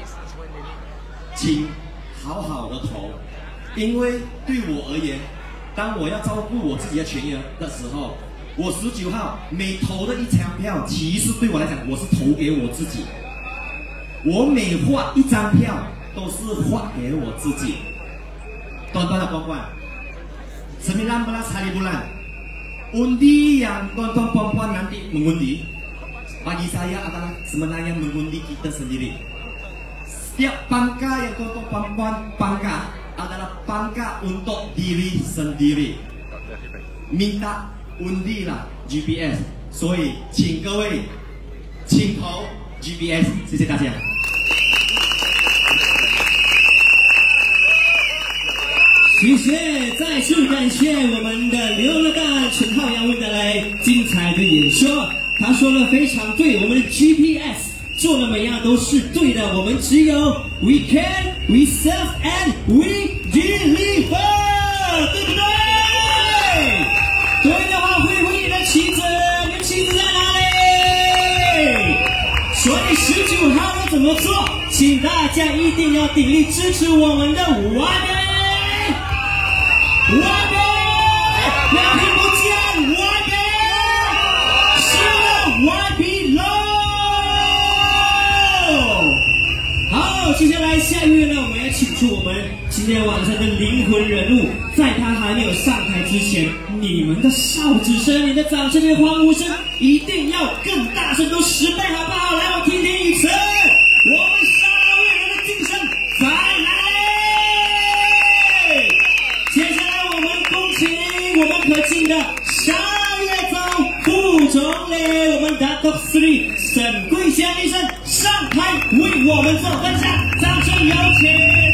请好好的投，因为对我而言，当我要照顾我自己的权益的时候，我十九号每投的一张票，其实对我来讲，我是投给我自己。我每画一张票都是画给我自己。Tuan-tuan dan puan-puan, sembilan belas hari bulan, undi yang tuan-tuan puan-puan nanti mengundi, bagi saya adalah sebenarnya mengundi kita sendiri. Setiap pangkat yang tuan-tuan puan-puan pangkat adalah pangkat untuk diri sendiri. Minta undilah G B S， 所以请各位请投 G B S， 谢谢大家。 谢谢，再次感谢我们的刘乐蛋陈浩洋为带来精彩的演说。他说的非常对，我们的 G P S 做的每样都是对的。我们只有 We can, we serve and we deliver， 对不对？对的话，挥挥你的旗子，你的旗子在哪里？所以十九号要怎么做？请大家一定要鼎力支持我们的完美。完美，两天不见，完美，是的，完美喽。好，接下来下一位呢，我们要请出我们今天晚上的灵魂人物，在他还没有上台之前，你们的哨子声、你的掌声、你的欢呼声，一定要更大声，都十倍，好不好？来，我听听一次，我们沙劳越人的精神在哪里？接下来。我们可敬的沙越总副总理，我们Datuk Seri沈桂香医生上台为我们做分享，掌声有请。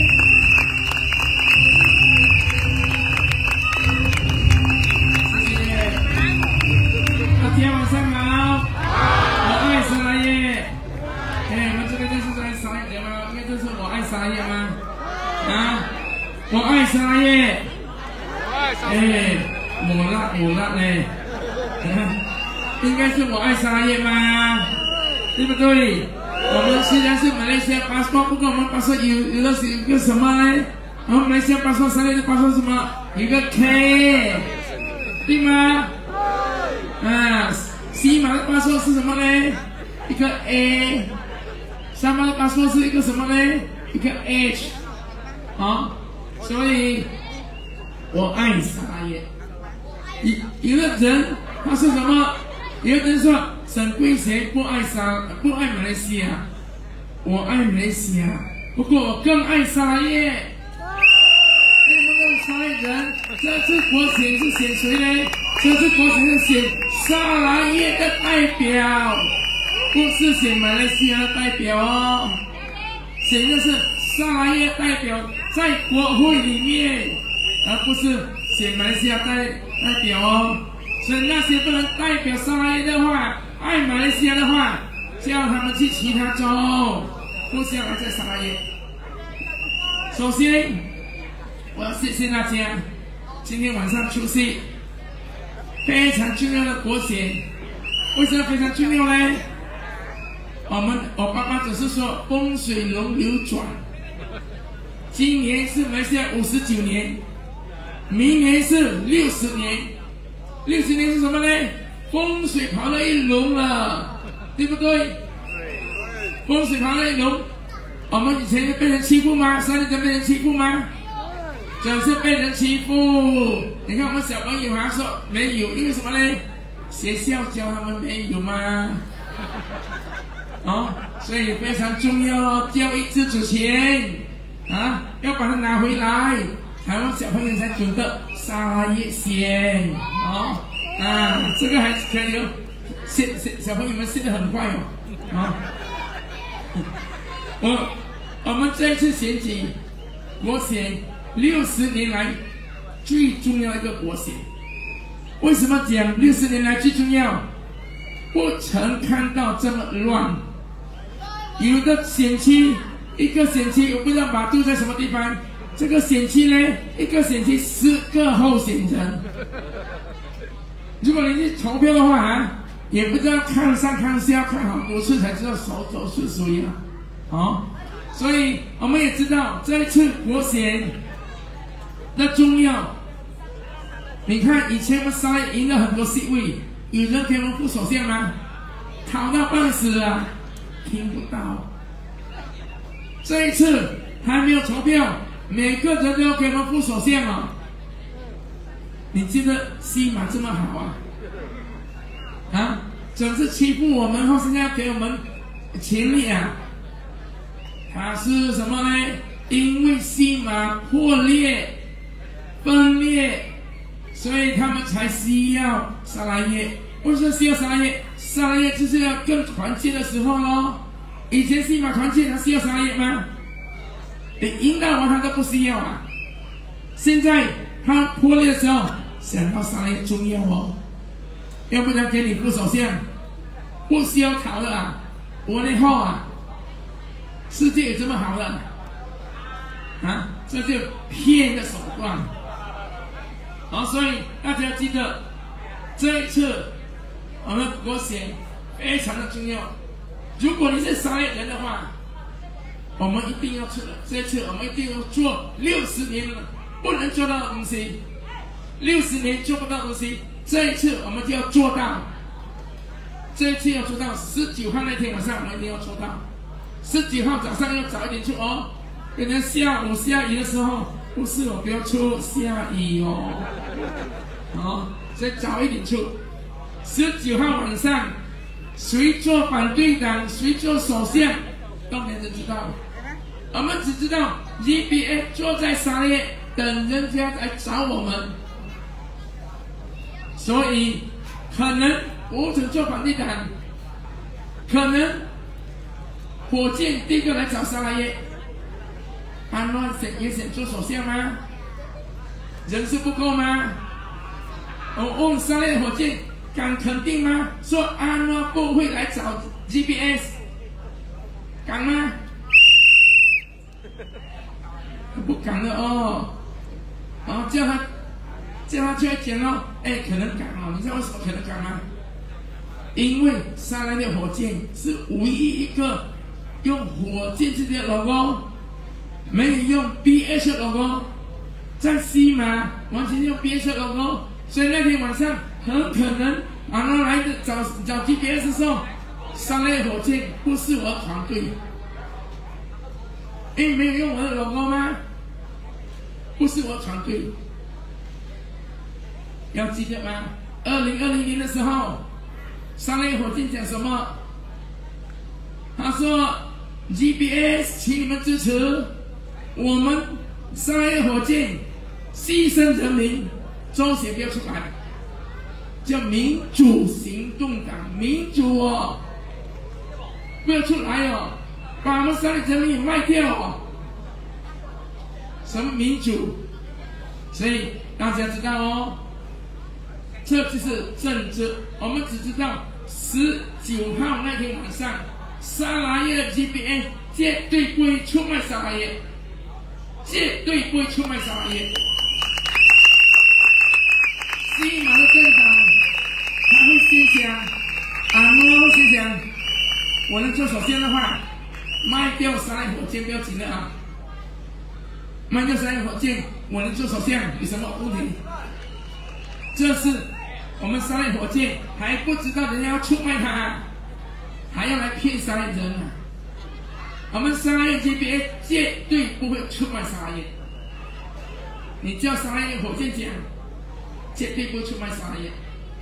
谢谢，大家晚上好，我爱沙越。哎，我们这个电视在沙越吗？应该就是我爱沙越吗？啊，我爱沙越。哎，我辣我辣嘞，应该是我爱沙越吗？对不对？我们虽然是马来西亚 passport， 不过我们 passport 有有的是一个什么呢？我们马来西亚 passport 沙越的 passport 什么？有个 K， 对吗？啊，西马的 passport 是什么呢？一个 A， 沙马的 passport 是一个什么呢？一个 H， 啊，所以。 我爱沙拉耶。有有的人他说什么？有的人说沈圭贤不爱沙不爱马来西亚，我爱马来西亚，不过我更爱沙拉耶。那么这沙拉人，这次国选是选谁呢？这次国选是选沙拉耶的代表，不是选马来西亚的代表哦。选的是沙拉耶代表在国会里面，而不是选马来西亚代代表哦。所以那些不能代表沙拉耶的话，爱马来西亚的话，叫他们去其他州，不是要来在沙拉耶。首先，我要谢谢大家，今天晚上出席非常重要的国选。为什么非常重要呢？我们我爸爸只是说风水轮流转，今年是马来西亚五十九年，明年是六十年。六十年是什么呢？风水跑了一轮了，对不对？风水跑了一轮，我们以前被人欺负吗？上一代被人欺负吗？总是被人欺负。你看我们小朋友还说没有，因为什么呢？学校教他们没有吗？哦，所以非常重要哦，教育自主权啊，要把它拿回来，台湾小朋友才懂得沙拉耶先哦啊，这个还可以哦，现现小朋友们现在很快哦啊，我我们这一次选举国选六十年来最重要的一个国选，为什么讲六十年来最重要？不曾看到这么乱。有的选区，一个选区我不知道马杜在什么地方。这个选区呢，一个选区十个候选人。如果你去投票的话啊，也不知道看上看下看好多次才知道手走是谁啊。哦，所以我们也知道这一次国选的重要。你看以前我们沙拉赢了很多席位，有人给我们副首相吗？讨到半死啊！听不到。这一次还没有投票，每个人都要给我们副首相啊！你觉得西马这么好啊？啊，总是欺负我们，或现在要给我们权利啊？他是什么呢？因为西马破裂、分裂，所以他们才需要沙拉耶。为什么需要沙拉耶？沙拉耶就是要更团结的时候咯。以前西马团结，他需要沙拉耶吗？你赢到完他都不需要啊。现在他破裂的时候，想到沙拉耶重要哦，要不然给你副首相，不需要考了啊。我的话啊，世界有这么好的啊？这就骗的手段。好，所以大家记得这一次我们国选非常的重要。如果你是沙拉耶人的话，我们一定要做。这一次我们一定要做六十年了不能做到的东西，六十年做不到的东西，这一次我们就要做到。这一次要做到，十九号那天晚上我们一定要做到。十九号早上要早一点出哦，变成下午下雨的时候，不是我不要出下雨哦，哦，所以早一点出。十九号晚上，谁做反对党，谁做首相，都没人知道。我们只知道 G B A 坐在沙拉耶等人家来找我们，所以可能我只做反对党，可能火箭第一个来找沙拉耶。安乱选也想做首相吗？人数不够吗？我问沙拉耶火箭敢肯定吗？说安乱不会来找 G B S， 敢吗？不敢了哦，然后叫他叫他出来讲哦，哎，可能敢哦，你知道为什么可能敢吗？因为沙拉耶火箭是唯一一个用火箭这些 logo， 没有用 B S logo， 在西马完全用 B S logo， 所以那天晚上很可能然后来的找找 G B S 的时候，沙拉耶火箭不是我的团队，因为没有用我的 logo 吗？不是我的团队， 要记得吗？二零二零年的时候，商业火箭讲什么？他说 ：“G B S， 请你们支持我们商业火箭，牺牲人民，周协不要出来，叫民主行动党，民主哦，不要出来哦，把我们商业人民也卖掉哦。什么民主？所以大家知道哦。”这就是政治。我们只知道十九号那天晚上，沙拉叶的 G B A 绝对不会出卖沙拉叶，绝对不会出卖沙拉叶。西马的政党，他会心想，啊，诺会心想，我能做首相的话，卖掉沙拉火箭不要紧的啊，卖掉沙拉火箭，我能做首相，有什么问题？这是我们商业火箭还不知道人家要出卖它，还要来骗商业人啊！我们商业 G B A 绝对不会出卖商业。你叫商业火箭讲，绝对不会出卖商业。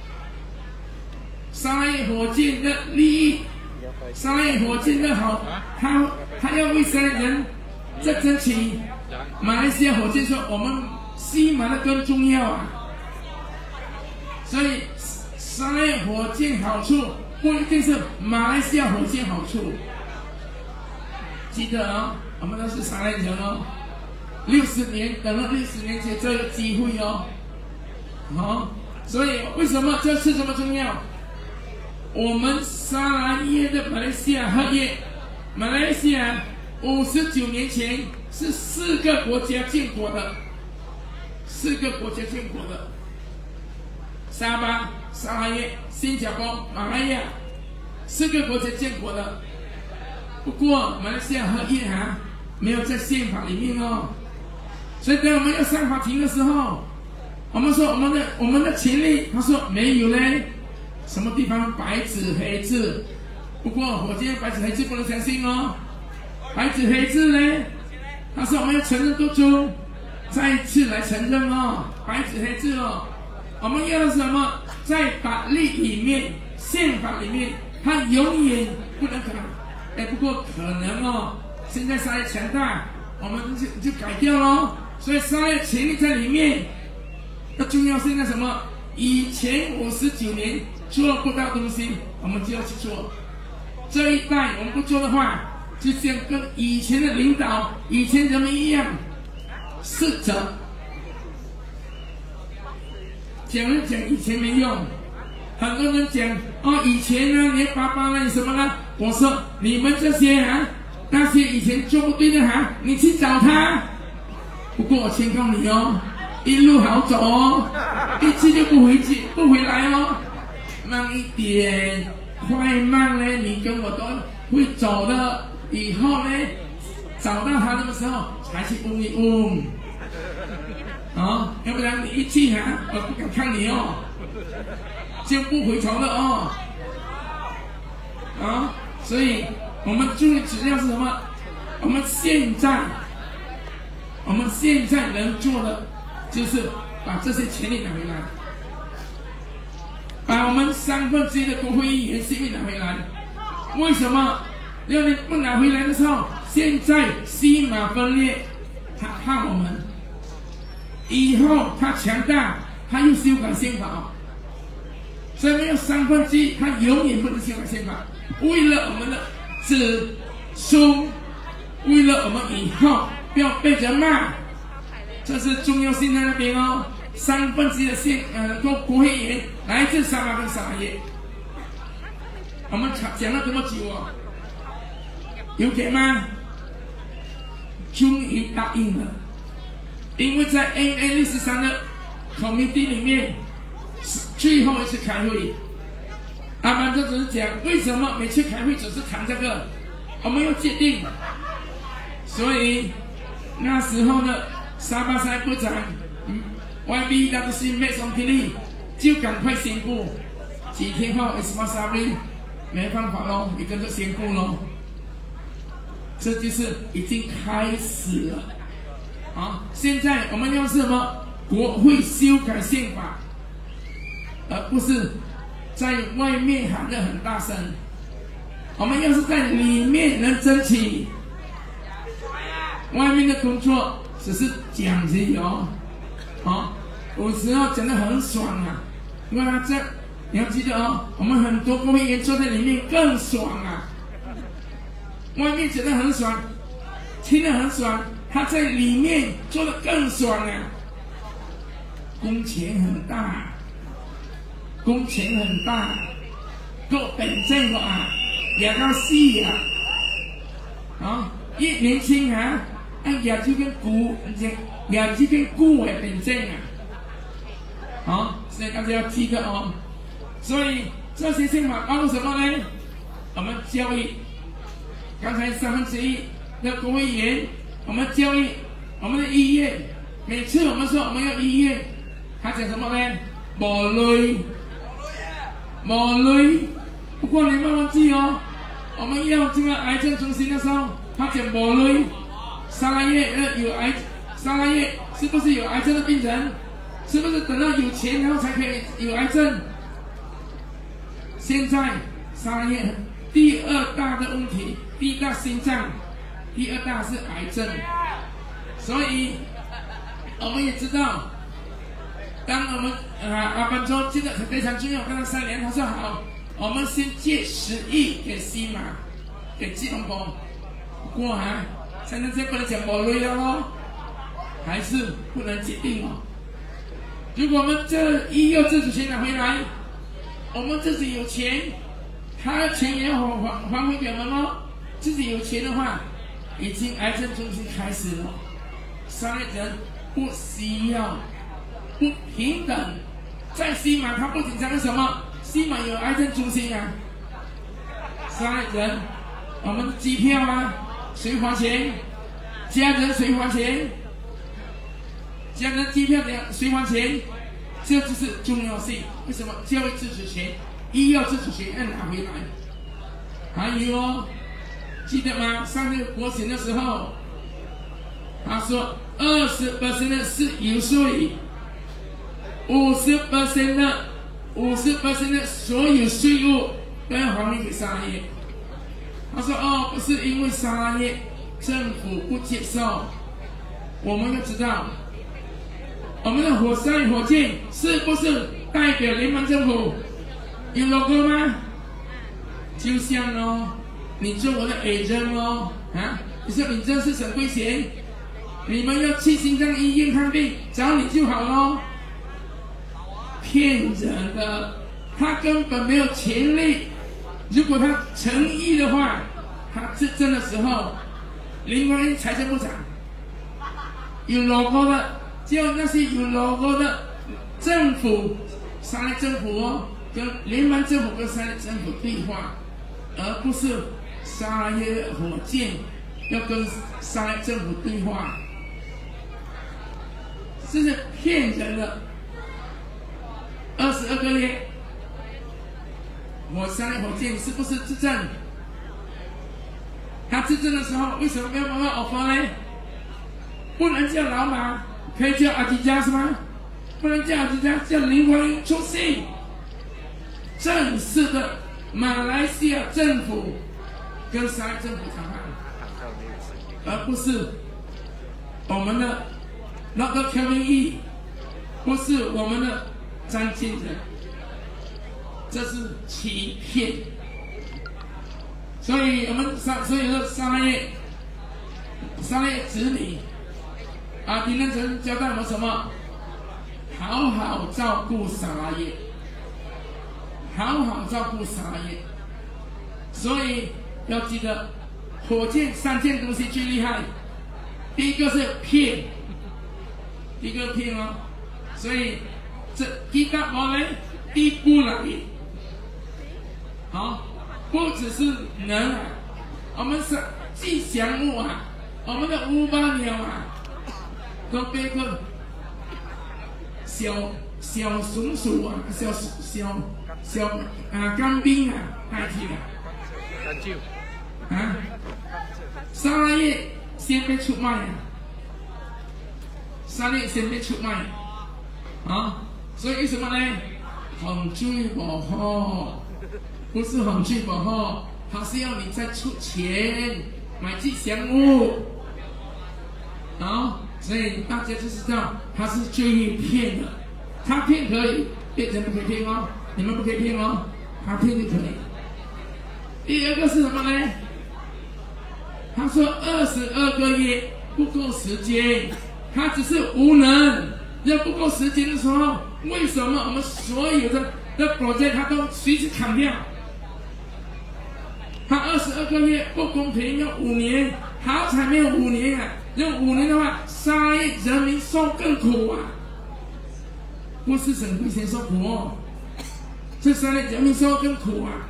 商业火箭的利益，商业火箭的好，他他要为商业人在争取。马来西亚火箭说，我们西马的更重要啊！所以商业火箭好处不一定是马来西亚火箭好处，记得哦，我们都是商业人哦，六十年等了六十年才这个机会哦，好，所以为什么这次这么重要？我们沙拉叶的马来西亚荷叶，马来西亚五十九年前是四个国家建国的，四个国家建国的。沙巴、沙拉叶、新加坡、马来亚四个国家建国的，不过马来西亚荷叶啊没有在宪法里面哦，所以当我们要上法庭的时候，我们说我们的我们的权利，他说没有嘞，什么地方白纸黑字？不过火箭白纸黑字不能相信哦，白纸黑字呢，他说我们要承认多久，再一次来承认哦，白纸黑字哦。我们要的是什么？在法律里面、宪法里面，它永远不能改。哎，不过可能哦，现在商业强大，我们就就改掉咯。所以商业权利在里面。那重要现在什么？以前五十九年做不到东西，我们就要去做。这一代我们不做的话，就像跟以前的领导、以前人民一样，适者。讲了讲以前没用，很多人讲哦，以前呢，你爸爸呢，你什么呢？我说你们这些啊，那些以前做不对的哈，你去找他。不过我劝告你哦，一路好走哦，一次就不回去，不回来哦，慢一点，快慢呢，你跟我都会走的。以后呢，找到他的时候才去问一问。哦，要不然你一去啊，我不敢看你哦，就不回头了哦。啊，所以我们注意指标是什么？我们现在，我们现在能做的就是把这些权利拿回来，把我们三分之一的国会议员席位拿回来。为什么？因为你不拿回来的时候，现在西马分裂，他怕我们。以后他强大，他又修改宪法，所以没有三分之一，他永远不能修改宪法。为了我们的子孙，为了我们以后不要被人骂，这是重要性在那边哦。三分之一的县呃国国会议员来自沙巴跟沙拉叶，我们讲了这么久哦，有给吗？终于答应了。因为在 N A 历史上的 committee 里面，最后一次开会，阿曼就只是讲为什么每次开会只是谈这个，我们要决定。所以那时候的沙巴塞部长，嗯 Y B W C Mason Pili 就赶快宣布，几天后 Ismail Sabri 没办法咯，你跟着宣布咯，这就是已经开始了。啊！现在我们要什么？国会修改宪法， 而不是在外面喊得很大声。我们要是在里面能争取，外面的工作只是讲而已哦。哦，有时候讲得很爽啊，因为他这你要记得哦，我们很多公务员坐在里面更爽啊。外面讲得很爽，听得很爽，他在里面做得更爽啊。工钱很大，工钱很大，够本正啊，也到死啊！啊，一年轻啊，按也就跟股，也就跟股的本正啊。好，所以大家要记得哦。所以这些宪法包括什么呢？我们教育，刚才三分之一的公务员，我们教育我们的医院，每次我们说我们要医院，他讲什么呢？无累，无累。不过你们忘记哦，我们要这个癌症中心的时候，他讲无累，三个月呃有癌，三个月是不是有癌症的病人？是不是等到有钱然后才可以有癌症？现在三个月第二大的问题，第一大心脏，第二大是癌症，所以我们也知道。当我们啊阿班说这个非常重要，跟他商量，他说好，我们先借十亿给西马，给基隆峰。不过啊，现在这不能讲某类了咯，还是不能决定哦。如果我们这医药自主权拿回来，我们自己有钱，他的钱也要还还还回给我们哦。自己有钱的话，已经癌症中心开始了，商业人不需要。不平等，在西马他不紧张什么？西马有癌症中心啊，三人，我们的机票啊，谁花钱？家人谁花钱？家人机票谁花钱？这就是重要性。为什么教育自主权、医药自主权要拿回来？还有哦，记得吗？上次国选的时候，他说二十 percent 的是游税。五十 percent 的五十 percent 的所有税务都要还给沙业。他说：“哦，不是因为沙业政府不接受，我们要知道，我们的火山火箭是不是代表联邦政府？有 logo 吗？就像哦，你做我的 agent 哦，啊，你说你这是省规钱，你们要去心脏医院看病，找你就好咯。”骗人的，他根本没有潜力。如果他诚意的话，他执政的时候，林光英财政部长有 logo 的，只有那些有 logo 的政府、沙利政府哦，跟联邦政府跟沙利政府对话，而不是沙利火箭要跟沙利政府对话，这是骗人的。二十二个月，我沙利火箭是不是执政？他执政的时候为什么没有办法 offer 呢？不能叫老马，可以叫阿迪加是吗？不能叫阿迪加，叫林光英出席。正式的马来西亚政府跟沙利政府谈判，而不是我们的那个 Kevin E， 不是我们的张金人，这是欺骗。所以我们商，所以说商业，商业子女啊，丁仁成交代我们什么？好好照顾沙业，好好照顾沙业。所以要记得，火箭三件东西最厉害。第一个是骗，第一个骗哦。所以这kita boleh tipu lagi， 好。不只是人啊，我们是吉祥物啊，我们的乌巴鸟啊，都被个小小松鼠啊，小小小啊干冰啊代替了。干酒啊，沙拉叶先被出卖啊，沙拉叶先被出卖啊，所以为什么呢？ 风水不好，不是风水不好，它是要你再出钱买吉祥物。啊，所以大家就知道他是最会骗的，他骗可以，骗人不可以骗哦，你们不可以骗哦，他骗就可以。第二个是什么呢？他说二十二个月不够时间，他只是无能。要不够时间的时候，为什么我们所有的的 project 他都随时砍掉？他二十二个月不公平，要五年，好彩没有五年啊！用五年的话，沙业人民受更苦啊！不是省会先受苦哦，这沙业人民受更苦啊！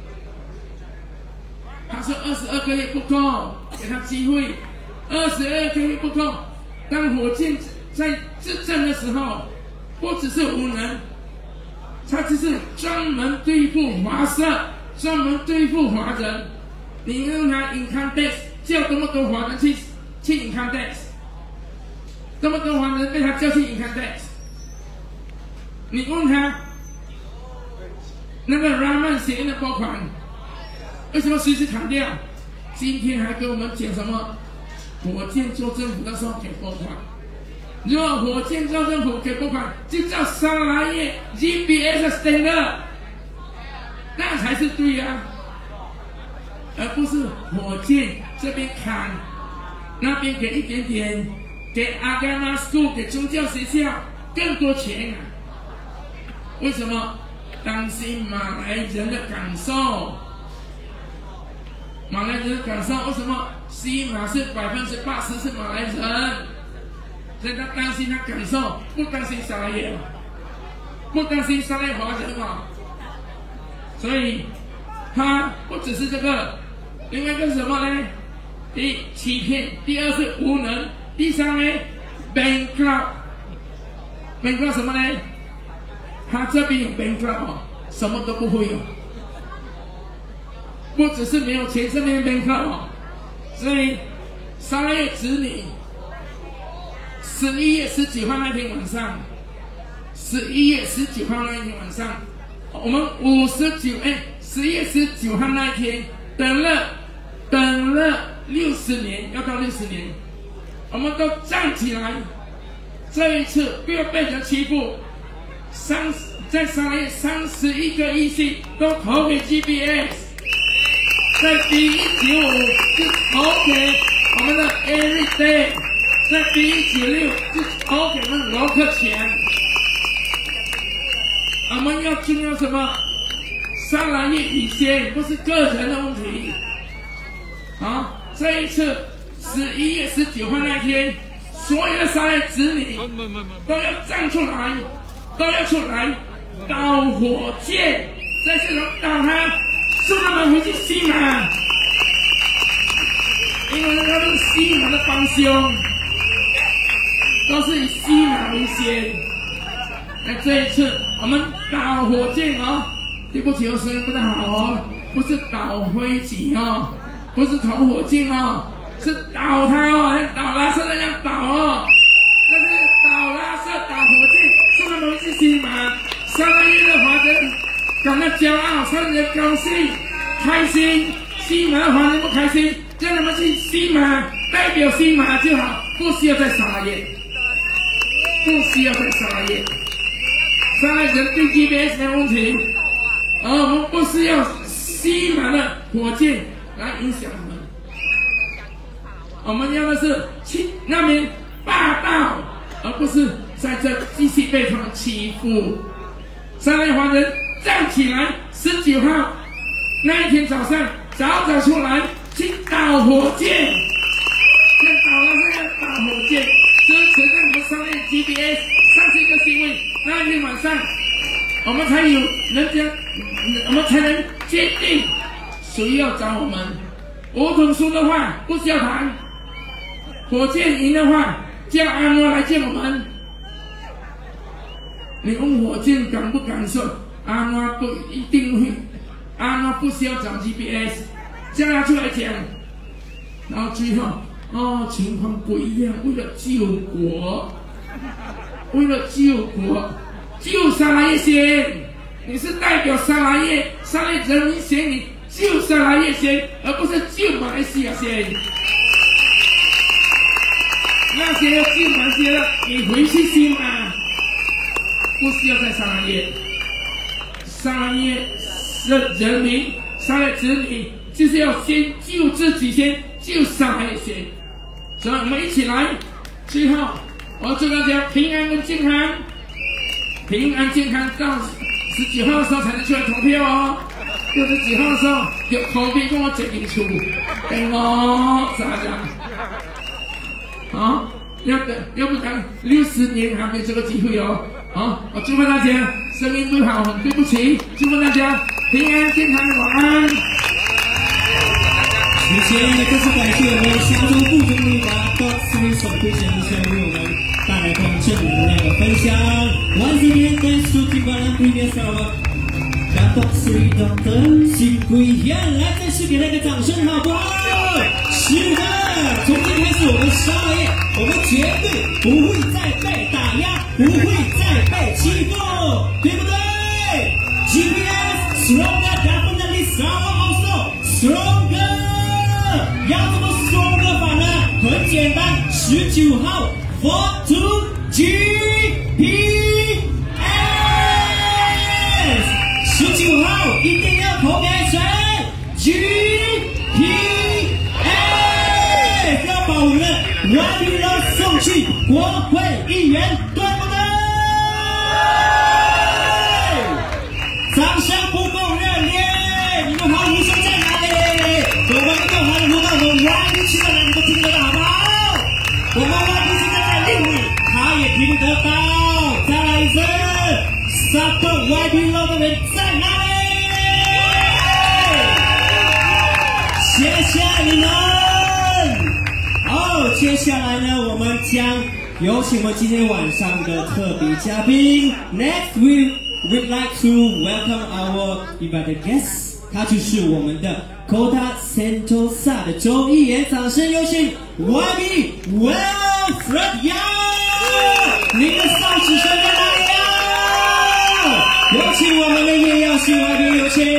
他说二十二个月不够，给他机会，二十二个月不够。当火箭在执政的时候，不只是无能，他只是专门对付华社，专门对付华人。你用他 income tax 叫这么多华人去去 income tax， 这么多华人被他叫去 income tax。你问他那个 Raman 写的拨款，为什么随时砍掉？今天还跟我们讲什么？火箭做政府的时候给拨款。如果火箭做政府给拨款，就叫沙拉叶 G B S standard， 那才是对啊，而不是火箭这边砍，那边给一点点，给 Agama School 给宗教学校更多钱啊？为什么？担心马来人的感受，马来人的感受为什么？西马是百分之八十是马来人。所以他担心他感受，不担心沙拉叶，不担心沙拉华人啊。所以他不只是这个，另外一个是什么呢？第一欺骗，第二是无能，第三呢 bankrupt。bankrupt 什么呢？他这边有 bankrupt 哦，什么都不会有，不只是没有钱，这边 bankrupt 哦。所以沙拉叶子女。十一月十九号那天晚上，十一月十九号那天晚上，我们五十九哎，十一月十九号那一天等了等了六十年，要到六十年，我们都站起来，这一次不要被人欺负。三在三月三十一个议席都投给 G B S， 在 B 一九五就投给我们的 Everyday。在 B 一九六就投给我们罗克强，我们要重要什么？沙拉叶以先，不是个人的问题。啊，这一次十一月十九号那天，所有的沙拉子女都要站出来，都要出来搞火箭，在这种搞他，送他们回去西马，因为他们西马的帮凶。都是以西马为先。那这一次我们搞火箭哦，对不起，我声音不太好哦，不是搞飞机哦，不是投火箭哦，是倒它哦，像倒垃圾那样倒哦，那是倒垃圾、倒火箭，送他们去西马，沙拉叶的华人感到骄傲，沙拉人高兴、开心，西马的华人不开心，让他们去西马，代表西马就好，不需要再沙拉叶。不需要再沙拉叶，沙拉人对 G B S 没问题，而我们不是要西马的火箭来影响我们，我们要的是去那边霸道，而不是在这继续被他们欺负。沙拉华人站起来，十九号那一天早上早早出来去倒火箭，像倒了那样倒火箭。支持让我们上面 G B S 上去一个新闻，那一天晚上，我们才有人家，我们才能决定谁要找我们。我统输的话不需要谈，火箭赢的话叫安诺来见我们。你问火箭感不感受？安诺不一定会，安诺不需要找 G B S， 叫他出来讲，然后最后。哦，情况不一样，为了救国，为了救国，救沙拉叶先， 你是代表沙拉越，沙拉越人民选你，救沙拉越先，而不是救马来西亚先。那些要救马来西亚的，你回去先嘛，不需要在沙拉越。沙拉越的人民，沙拉越子女，就是要先救自己先，救沙拉越先。所以我们一起来，最后我祝大家平安跟健康，平安健康到十几号的时候才能出来投票哦。六十几号的时候有投票跟我讲清楚，给我咋样？啊，要不要不然六十年还没有这个机会哦。好，我祝福大家声音不好，很对不起，祝福大家平安健康，晚安。 谢谢，再次感谢我们沙洲副总理把 Top Three 首推荐的项目为我们带来更正能量的分享。Once again, thanks to Timbaland Premier Sarawak dan Top Three Doctor Sim Kui Hian， 来再次给他一个掌声好不好？是的，从今天开始我们沙拉越，我们绝对不会再被打压，不会再被欺负，对不对 ？G P S stronger, definitely Sarawak also stronger。要怎么 stronger 法呢？很简单，十九号 vote to G P S， 十九号一定要投给谁 ？G P S， 要把我们的 Y B L 送去国会议员，对不对？掌声不够热烈，你们好呼声在哪里？我们更好的呼到我们 Y B 区的人，你都听得到好不好？我们 Y B 现在在另里，他也听得到。再来一次 ，Support Y B L 的人在哪里？谢谢你们。好，接下来呢，我们将有请我们今天晚上的特别嘉宾。Next we would like to welcome our invited guests， 他就是我们的 Kota Sentosa 的州议员，掌声有请 Y B Wilfred Yeow， 您的哨子声在哪里呀？有请我们的叶耀西 Y B， 有请。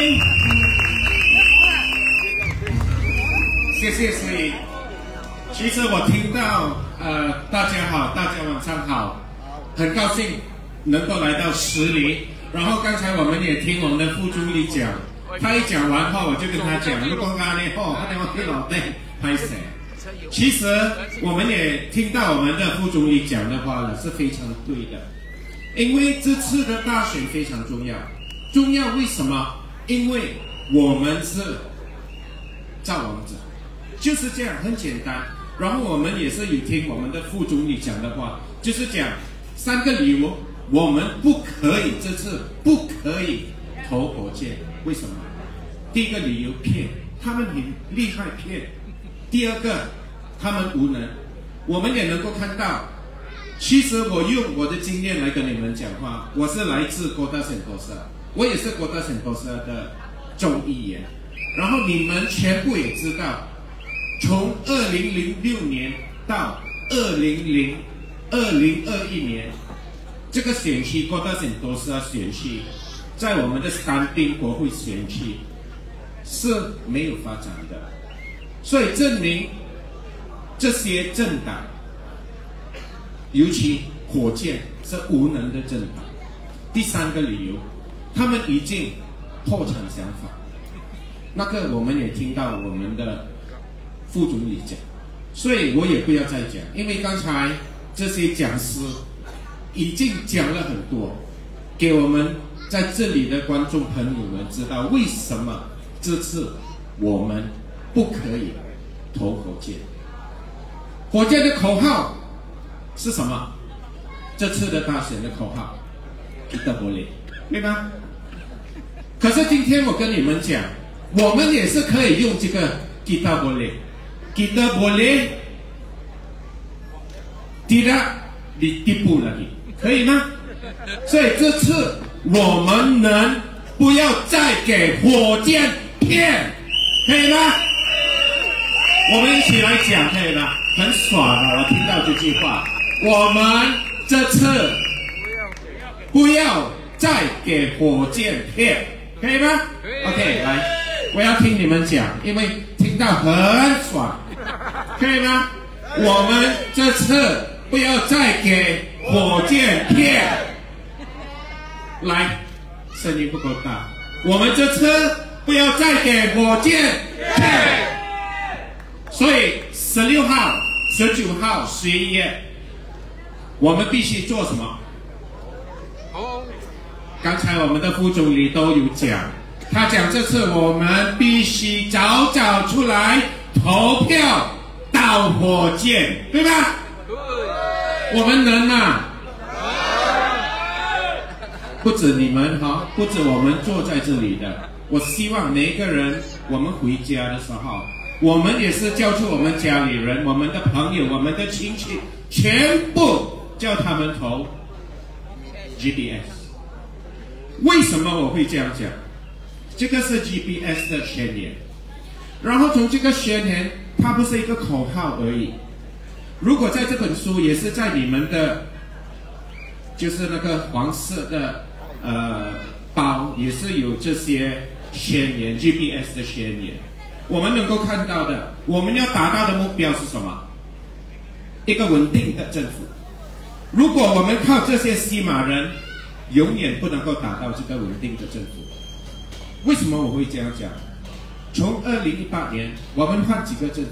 谢谢司仪。其实我听到呃，大家好，大家晚上好，很高兴能够来到十里。然后刚才我们也听我们的副总理讲，他一讲完后，我就跟他讲，如果刚才哦，他电话给老弟拍谁？其实我们也听到我们的副总理讲的话了，是非常对的。因为这次的大选非常重要，重要为什么？因为我们是造王者，就是这样，很简单。然后我们也是有听我们的副总理讲的话，就是讲三个理由，我们不可以这次不可以投火箭，为什么？第一个理由骗，他们很厉害骗；第二个，他们无能。我们也能够看到，其实我用我的经验来跟你们讲话，我是来自Kota Sentosa，我也是Kota Sentosa的众议员。然后你们全部也知道，从二零零六年到二零零二零二一年，这个选区Kota Sentosa选区，在我们的甘丁国会选区是没有发展的，所以证明这些政党，尤其火箭是无能的政党。第三个理由，他们已经破产想法，那个我们也听到我们的副总理讲，所以我也不要再讲，因为刚才这些讲师已经讲了很多，给我们在这里的观众朋友们知道为什么这次我们不可以投火箭。火箭的口号是什么？这次的大选的口号 Kita Boleh， 对吗？可是今天我跟你们讲，我们也是可以用这个 Kita Boleh。Kita boleh tidak ditipu lagi， 可以吗？所以这次我们能不要再给火箭骗，可以吗？我们一起来讲，可以吗？很爽啊！我听到这句话，我们这次不要再再给火箭骗，可以吗 ？OK， 来，我要听你们讲，因为听到很爽，可以吗？我们这次不要再给火箭骗，来，声音不够大，我们这次不要再给火箭骗，所以十六号、十九号、十一月，我们必须做什么？刚才我们的副总理都有讲，他讲这次我们必须早早出来投票倒火箭，对吧？我们能吗？不止你们哈，不止我们坐在这里的，我希望每一个人，我们回家的时候，我们也是叫出我们家里人、我们的朋友、我们的亲戚，全部叫他们投 G B S。为什么我会这样讲？这个是 G B S 的宣言，然后从这个宣言，它不是一个口号而已。如果在这本书也是在你们的，就是那个黄色的呃包，也是有这些宣言 G B S 的宣言。我们能够看到的，我们要达到的目标是什么？一个稳定的政府。如果我们靠这些西马人，永远不能够达到这个稳定的政府。为什么我会这样讲？从二零一八年，我们换几个政府？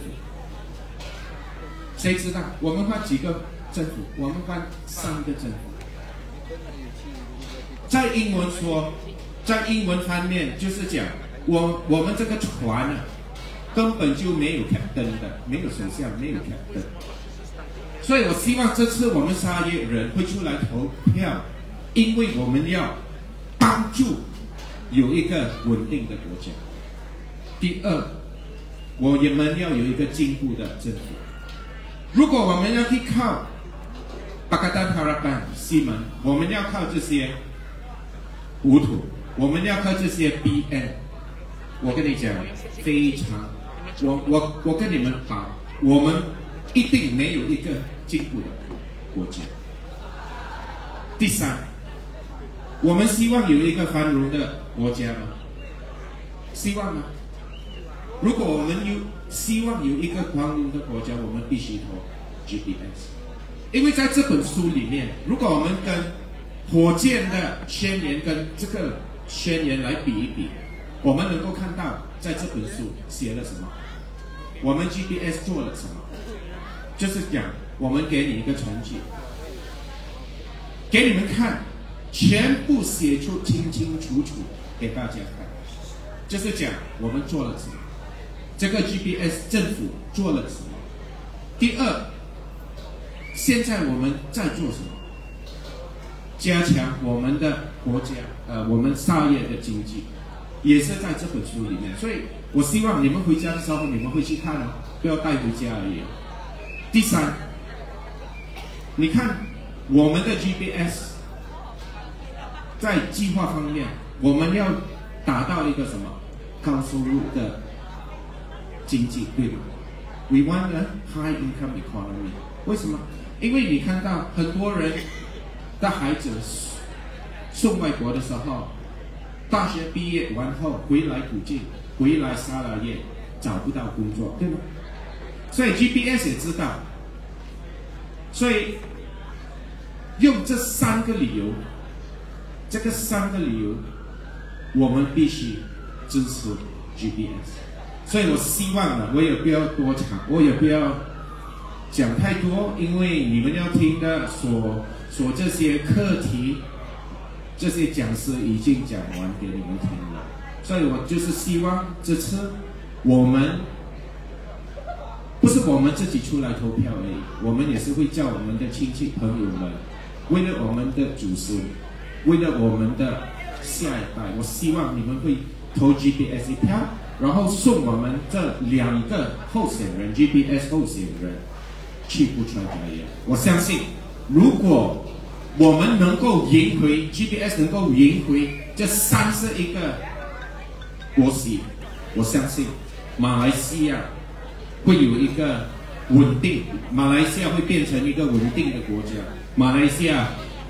谁知道？我们换几个政府？我们换三个政府。在英文说，在英文方面就是讲，我我们这个船啊，根本就没有 captain 的，没有首相，没有 captain。所以我希望这次我们沙耶人会出来投票，因为我们要帮助有一个稳定的国家。第二，我们要有一个进步的政府。如果我们要去靠巴格达、哈拉班、西门，我们要靠这些糊涂，我们要靠这些 B N， 我跟你讲，非常，我我我跟你们保，我们一定没有一个进步的国家。第三，我们希望有一个繁荣的国家吗？希望吗？如果我们有希望有一个繁荣的国家，我们必须投 G B S， 因为在这本书里面，如果我们跟火箭的宣言跟这个宣言来比一比，我们能够看到在这本书写了什么，我们 G B S 做了什么，就是讲我们给你一个成绩，给你们看，全部写出清清楚楚给大家看，就是讲我们做了什么，这个 G B S 政府做了什么。第二，现在我们在做什么？加强我们的国家，呃，我们沙耶的经济，也是在这本书里面。所以我希望你们回家的时候，你们会去看哦，不要带回家而已。第三，你看我们的 G B S 在计划方面，我们要达到一个什么高收入的经济，对吗 ？We want a high income economy。为什么？因为你看到很多人的孩子送外国的时候，大学毕业完后回来古晋，回来沙拉耶找不到工作，对吗？所以 G B S 也知道，所以用这三个理由，这个三个理由，我们必须支持 G B S。所以我希望呢，我也不要多讲，我也不要讲太多，因为你们要听的所所这些课题，这些讲师已经讲完给你们听了。所以我就是希望这次我们不是我们自己出来投票而已，我们也是会叫我们的亲戚朋友们，为了我们的祖孙，为了我们的下一代，我希望你们会投 G B S 一票，然后送我们这两个候选人 G B S 候选人去布川表演。我相信，如果我们能够赢回 G B S， 能够赢回这三十一个国席，我相信马来西亚会有一个稳定，马来西亚会变成一个稳定的国家，马来西亚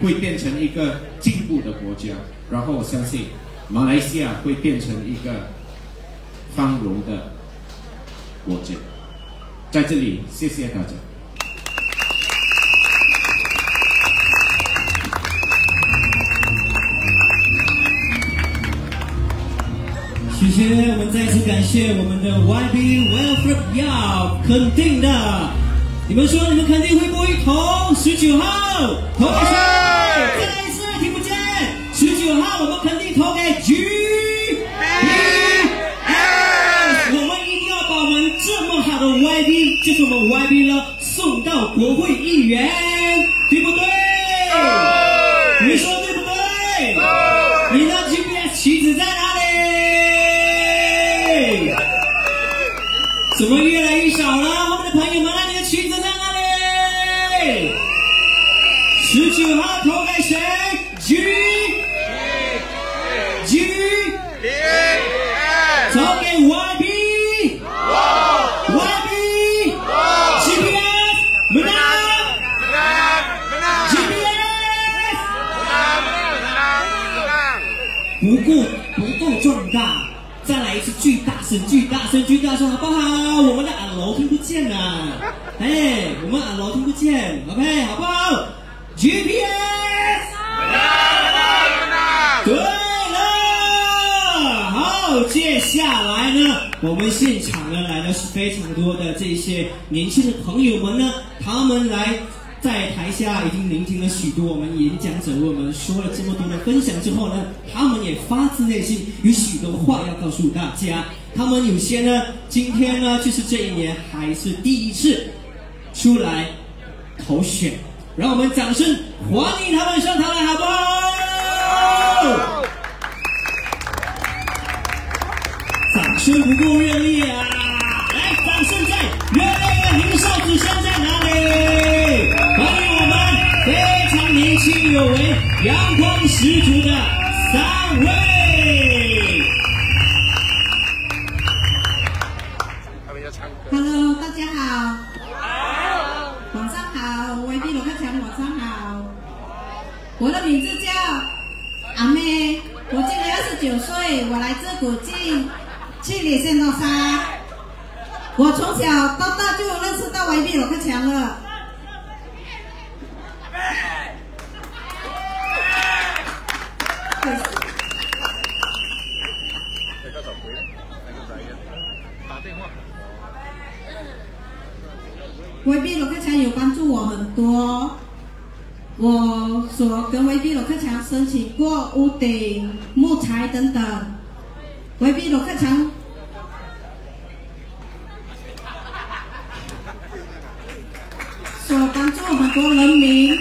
会变成一个进步的国家，然后我相信马来西亚会变成一个繁荣的国家。在这里，谢谢大家。 谢谢，我们再次感谢我们的 Y B Wilfred Yao， 肯定的。你们说你们肯定会不会投十九号？投给谁？再来一次，听不见。十九号我们肯定投给 G P S。我们一定要把我们这么好的 Y B， 就是我们 Y B 了，送到国会议员，对不对？你说对不对？你的 G P S 旗子在哪里？怎么越来越少了？后面的朋友们，那你的旗子在哪里？十九号投给谁 ？G G 投给 Y B Y B G P S 门啊 G P S 不够不够壮大。再来一次，巨大声，巨大声，巨大声，好不好？我们的俺楼听不见啊！哎，我们俺楼听不见 ，OK， 好不好 ？G P S， 对了，好，接下来呢，我们现场呢来的是非常多的这些年轻的朋友们呢，他们来。在台下已经聆听了许多我们演讲者为我们说了这么多的分享之后呢，他们也发自内心有许多话要告诉大家。他们有些呢，今天呢就是这一年还是第一次出来投选，让我们掌声欢迎他们上台来，好不好？掌声不够热烈啊！来，掌声在热烈！您少子声在哪里？欢迎我们非常年轻有为、阳光十足的三位。 Hello， 大家好。晚上好 ，Y B 罗克强，晚上好。我的名字叫阿妹，我今年二十九岁，我来自古晋去里仙罗沙。我从小到大就认识到 Y B 罗克强了。Y B 罗克强有帮助我很多，我所跟 Y B 罗克强申请过屋顶、木材等等。Y B 罗克强所帮助很多人民，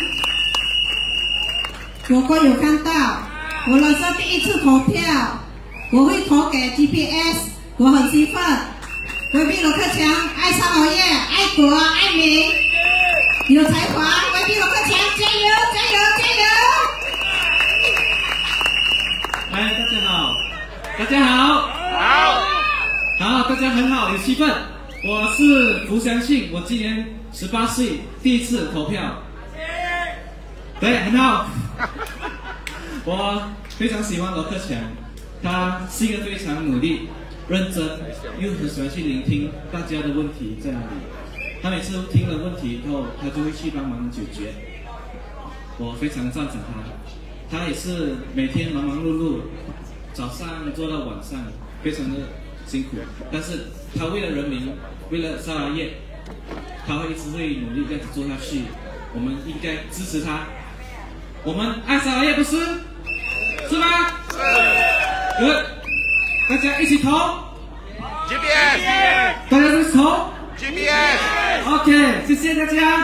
我都有看到。我人生第一次投票，我会投给 G P S， 我很兴奋。Y B 罗克强爱沙劳越，爱国爱民，有才华。Y B 罗克强加油加油加油！ 嗨，大家好，大家好，好，好，大家很好，有气氛。我是胡相信，我今年十八岁，第一次投票。对，很好。我非常喜欢罗克强，他是一个非常努力、认真，又很喜欢去聆听大家的问题在哪里。他每次听了问题以后，他就会去帮忙解决。我非常赞成他，他也是每天忙忙碌碌，早上做到晚上，非常的辛苦。但是他为了人民，为了沙拉叶，他会一直会努力这样子做下去。我们应该支持他。我们爱沙拉叶不是？是吗？是。Good， 大家一起投 G P S， 大家一起投 G P S。 OK， 谢谢大家。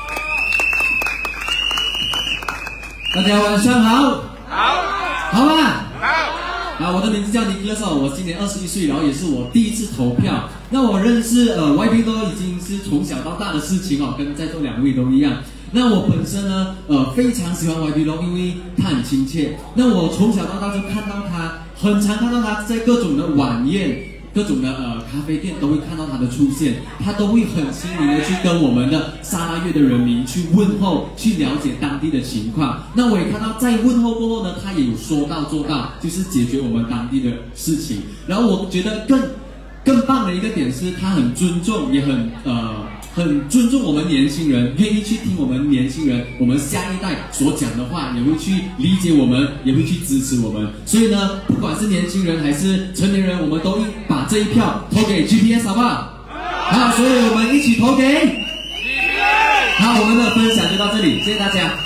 大家晚上好。好。好吧。好。啊，我的名字叫尼克勒，我今年二十一岁，然后也是我第一次投票。那我认识呃 Y B 都已经是从小到大的事情哦，跟在座两位都一样。那我本身呢，呃，非常喜欢 Y B 咯，因为他很亲切。那我从小到大就看到他，很常看到他在各种的晚宴， 各种的呃咖啡店都会看到他的出现，他都会很亲民的去跟我们的沙拉越的人民去问候，去了解当地的情况。那我也看到在问候过后呢，他也有说到做到，就是解决我们当地的事情。然后我觉得更更棒的一个点是，他很尊重，也很呃。很尊重我们年轻人，愿意去听我们年轻人，我们下一代所讲的话，也会去理解我们，也会去支持我们。所以呢，不管是年轻人还是成年人，我们都把这一票投给 G P S， 好不好？好，所以我们一起投给 G P S。好，我们的分享就到这里，谢谢大家。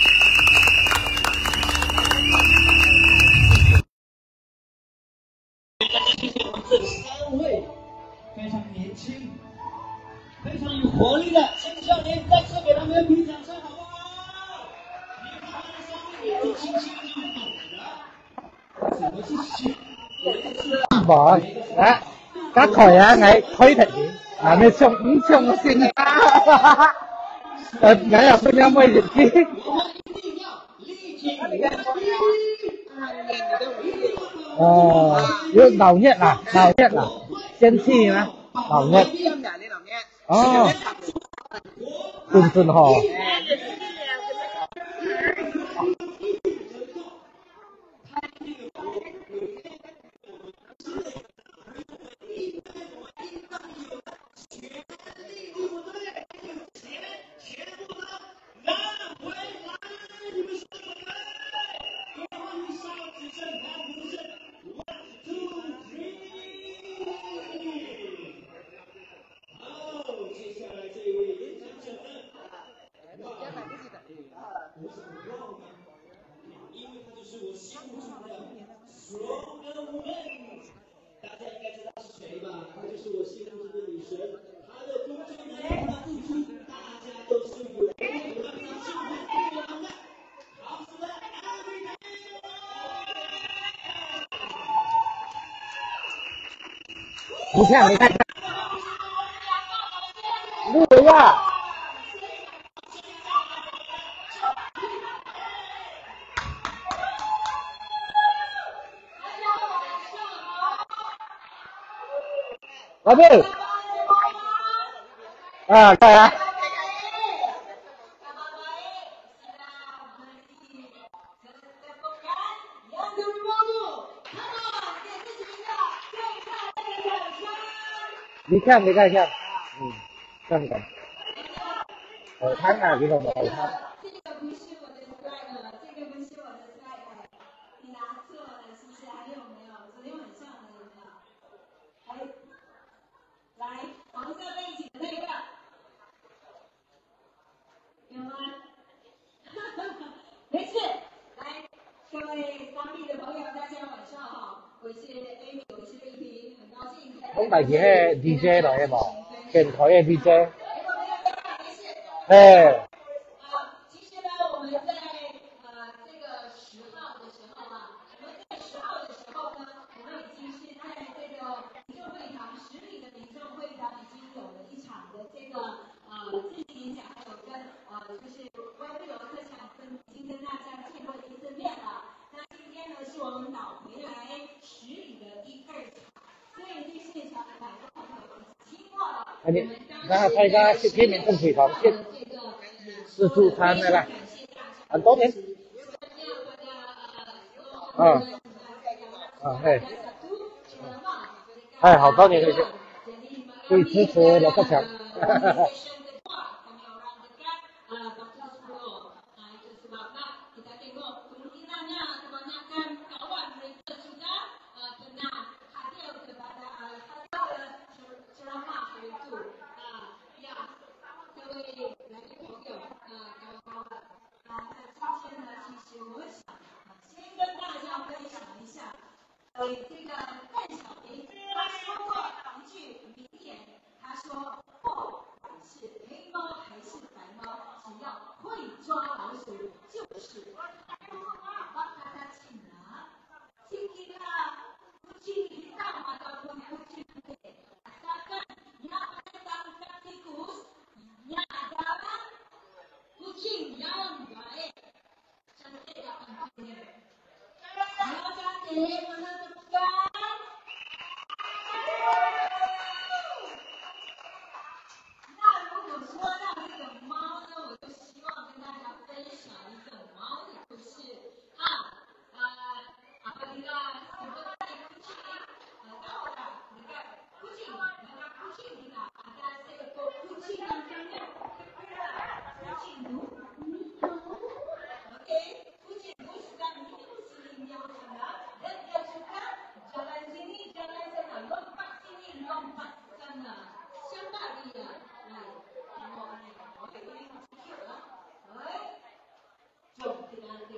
谢谢我们这三位非常年轻。非常有活力的青少年，再次给他们一笔掌声，好不好？你看他们上面年纪轻轻就懂的，怎麼是學？ bỏ đó các khỏi á ngày khơi thật gì à nên xong cũng xong xin ờ ngày là bên nhau mới được chứ ờ yêu đầu nhất là đầu nhất là chân chi mà đầu nhất ờ tuần tuần hò你看，你看，录呀！老弟，啊，看呀！你看，你看一下，嗯，看看，海滩啊，这个海滩。 这个不是我的 slide， 这个不是我的 slide， 你拿错了，是不是？还有没有？昨天晚上的有没有？哎，来，黄色背景的那个，有吗？没事，来，各位当地的朋友，大家晚上好，我是 Amy， 我是丽萍，很高兴。 咁大隻係 D J 嚟嘅嘛，電台嘅 D J。誒。 其實呢，我們在呃這個十號的時候啊，我們在十號的時候呢，我們已經是在這個民眾會堂十里的民眾會堂已經有了一場的這個呃自己演講，還有跟呃就是外地遊客場跟已經跟大家見過一次面了。那今天呢，是我們導回來十里的第二場。 อันนี้ถ้าใครก็ที่มีต้องขี่ของที่สุสุทานอะไรอันโต๊ะนี้อ่าอ่าเฮ้เฮ้好多年可以可以支持老客强呃，这个范晓明他说过一句名言，他说不管是黑猫还是白猫，只要会抓老鼠就是帮大家请了。今天啊，不去大马的不不去的，大家要当当屁股，要当不去要来，真的要很对。还要加点我们的干。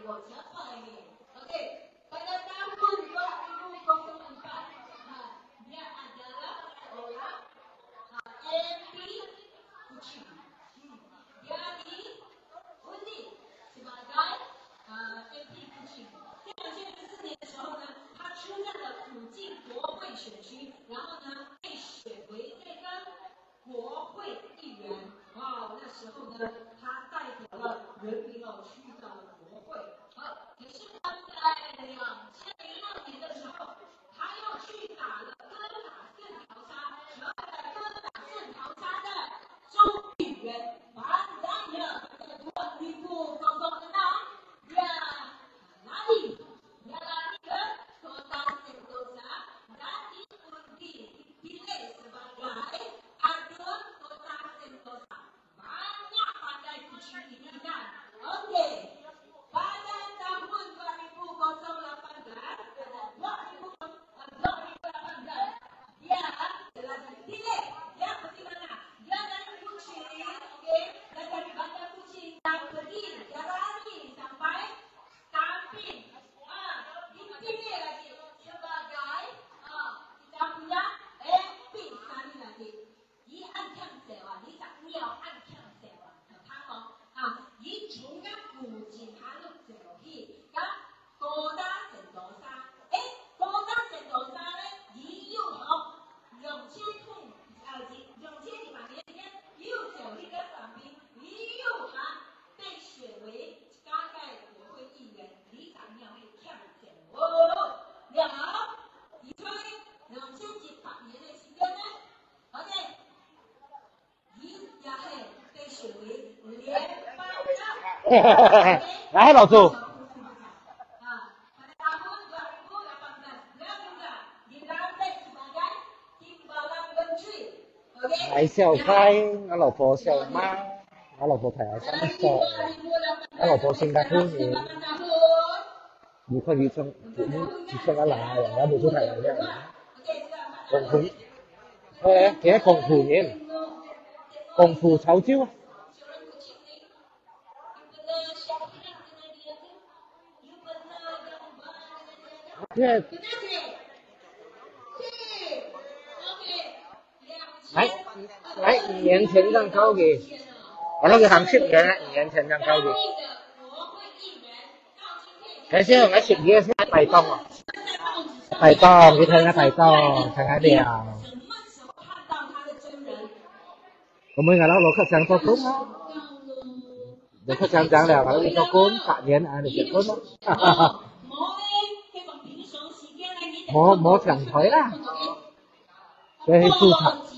来，老朱。买小菜，我老婆小妈，我老婆陪我上班，我老婆新加坡人，你快啲冲，你冲下来，我冇出睇嚟啫。功夫，誒，幾多功夫嘢？功夫炒椒。Yeah. 來來，五年前讓高嘅，我那個行十年啦，五年前讓高嘅。嗰時我十年先大東啊，大東，你睇下大東，睇下料。我們而家攞客上做工啊，攞客上講了，攞做工八年啊，你結婚咯。冇冇長腿啦，所以註冊。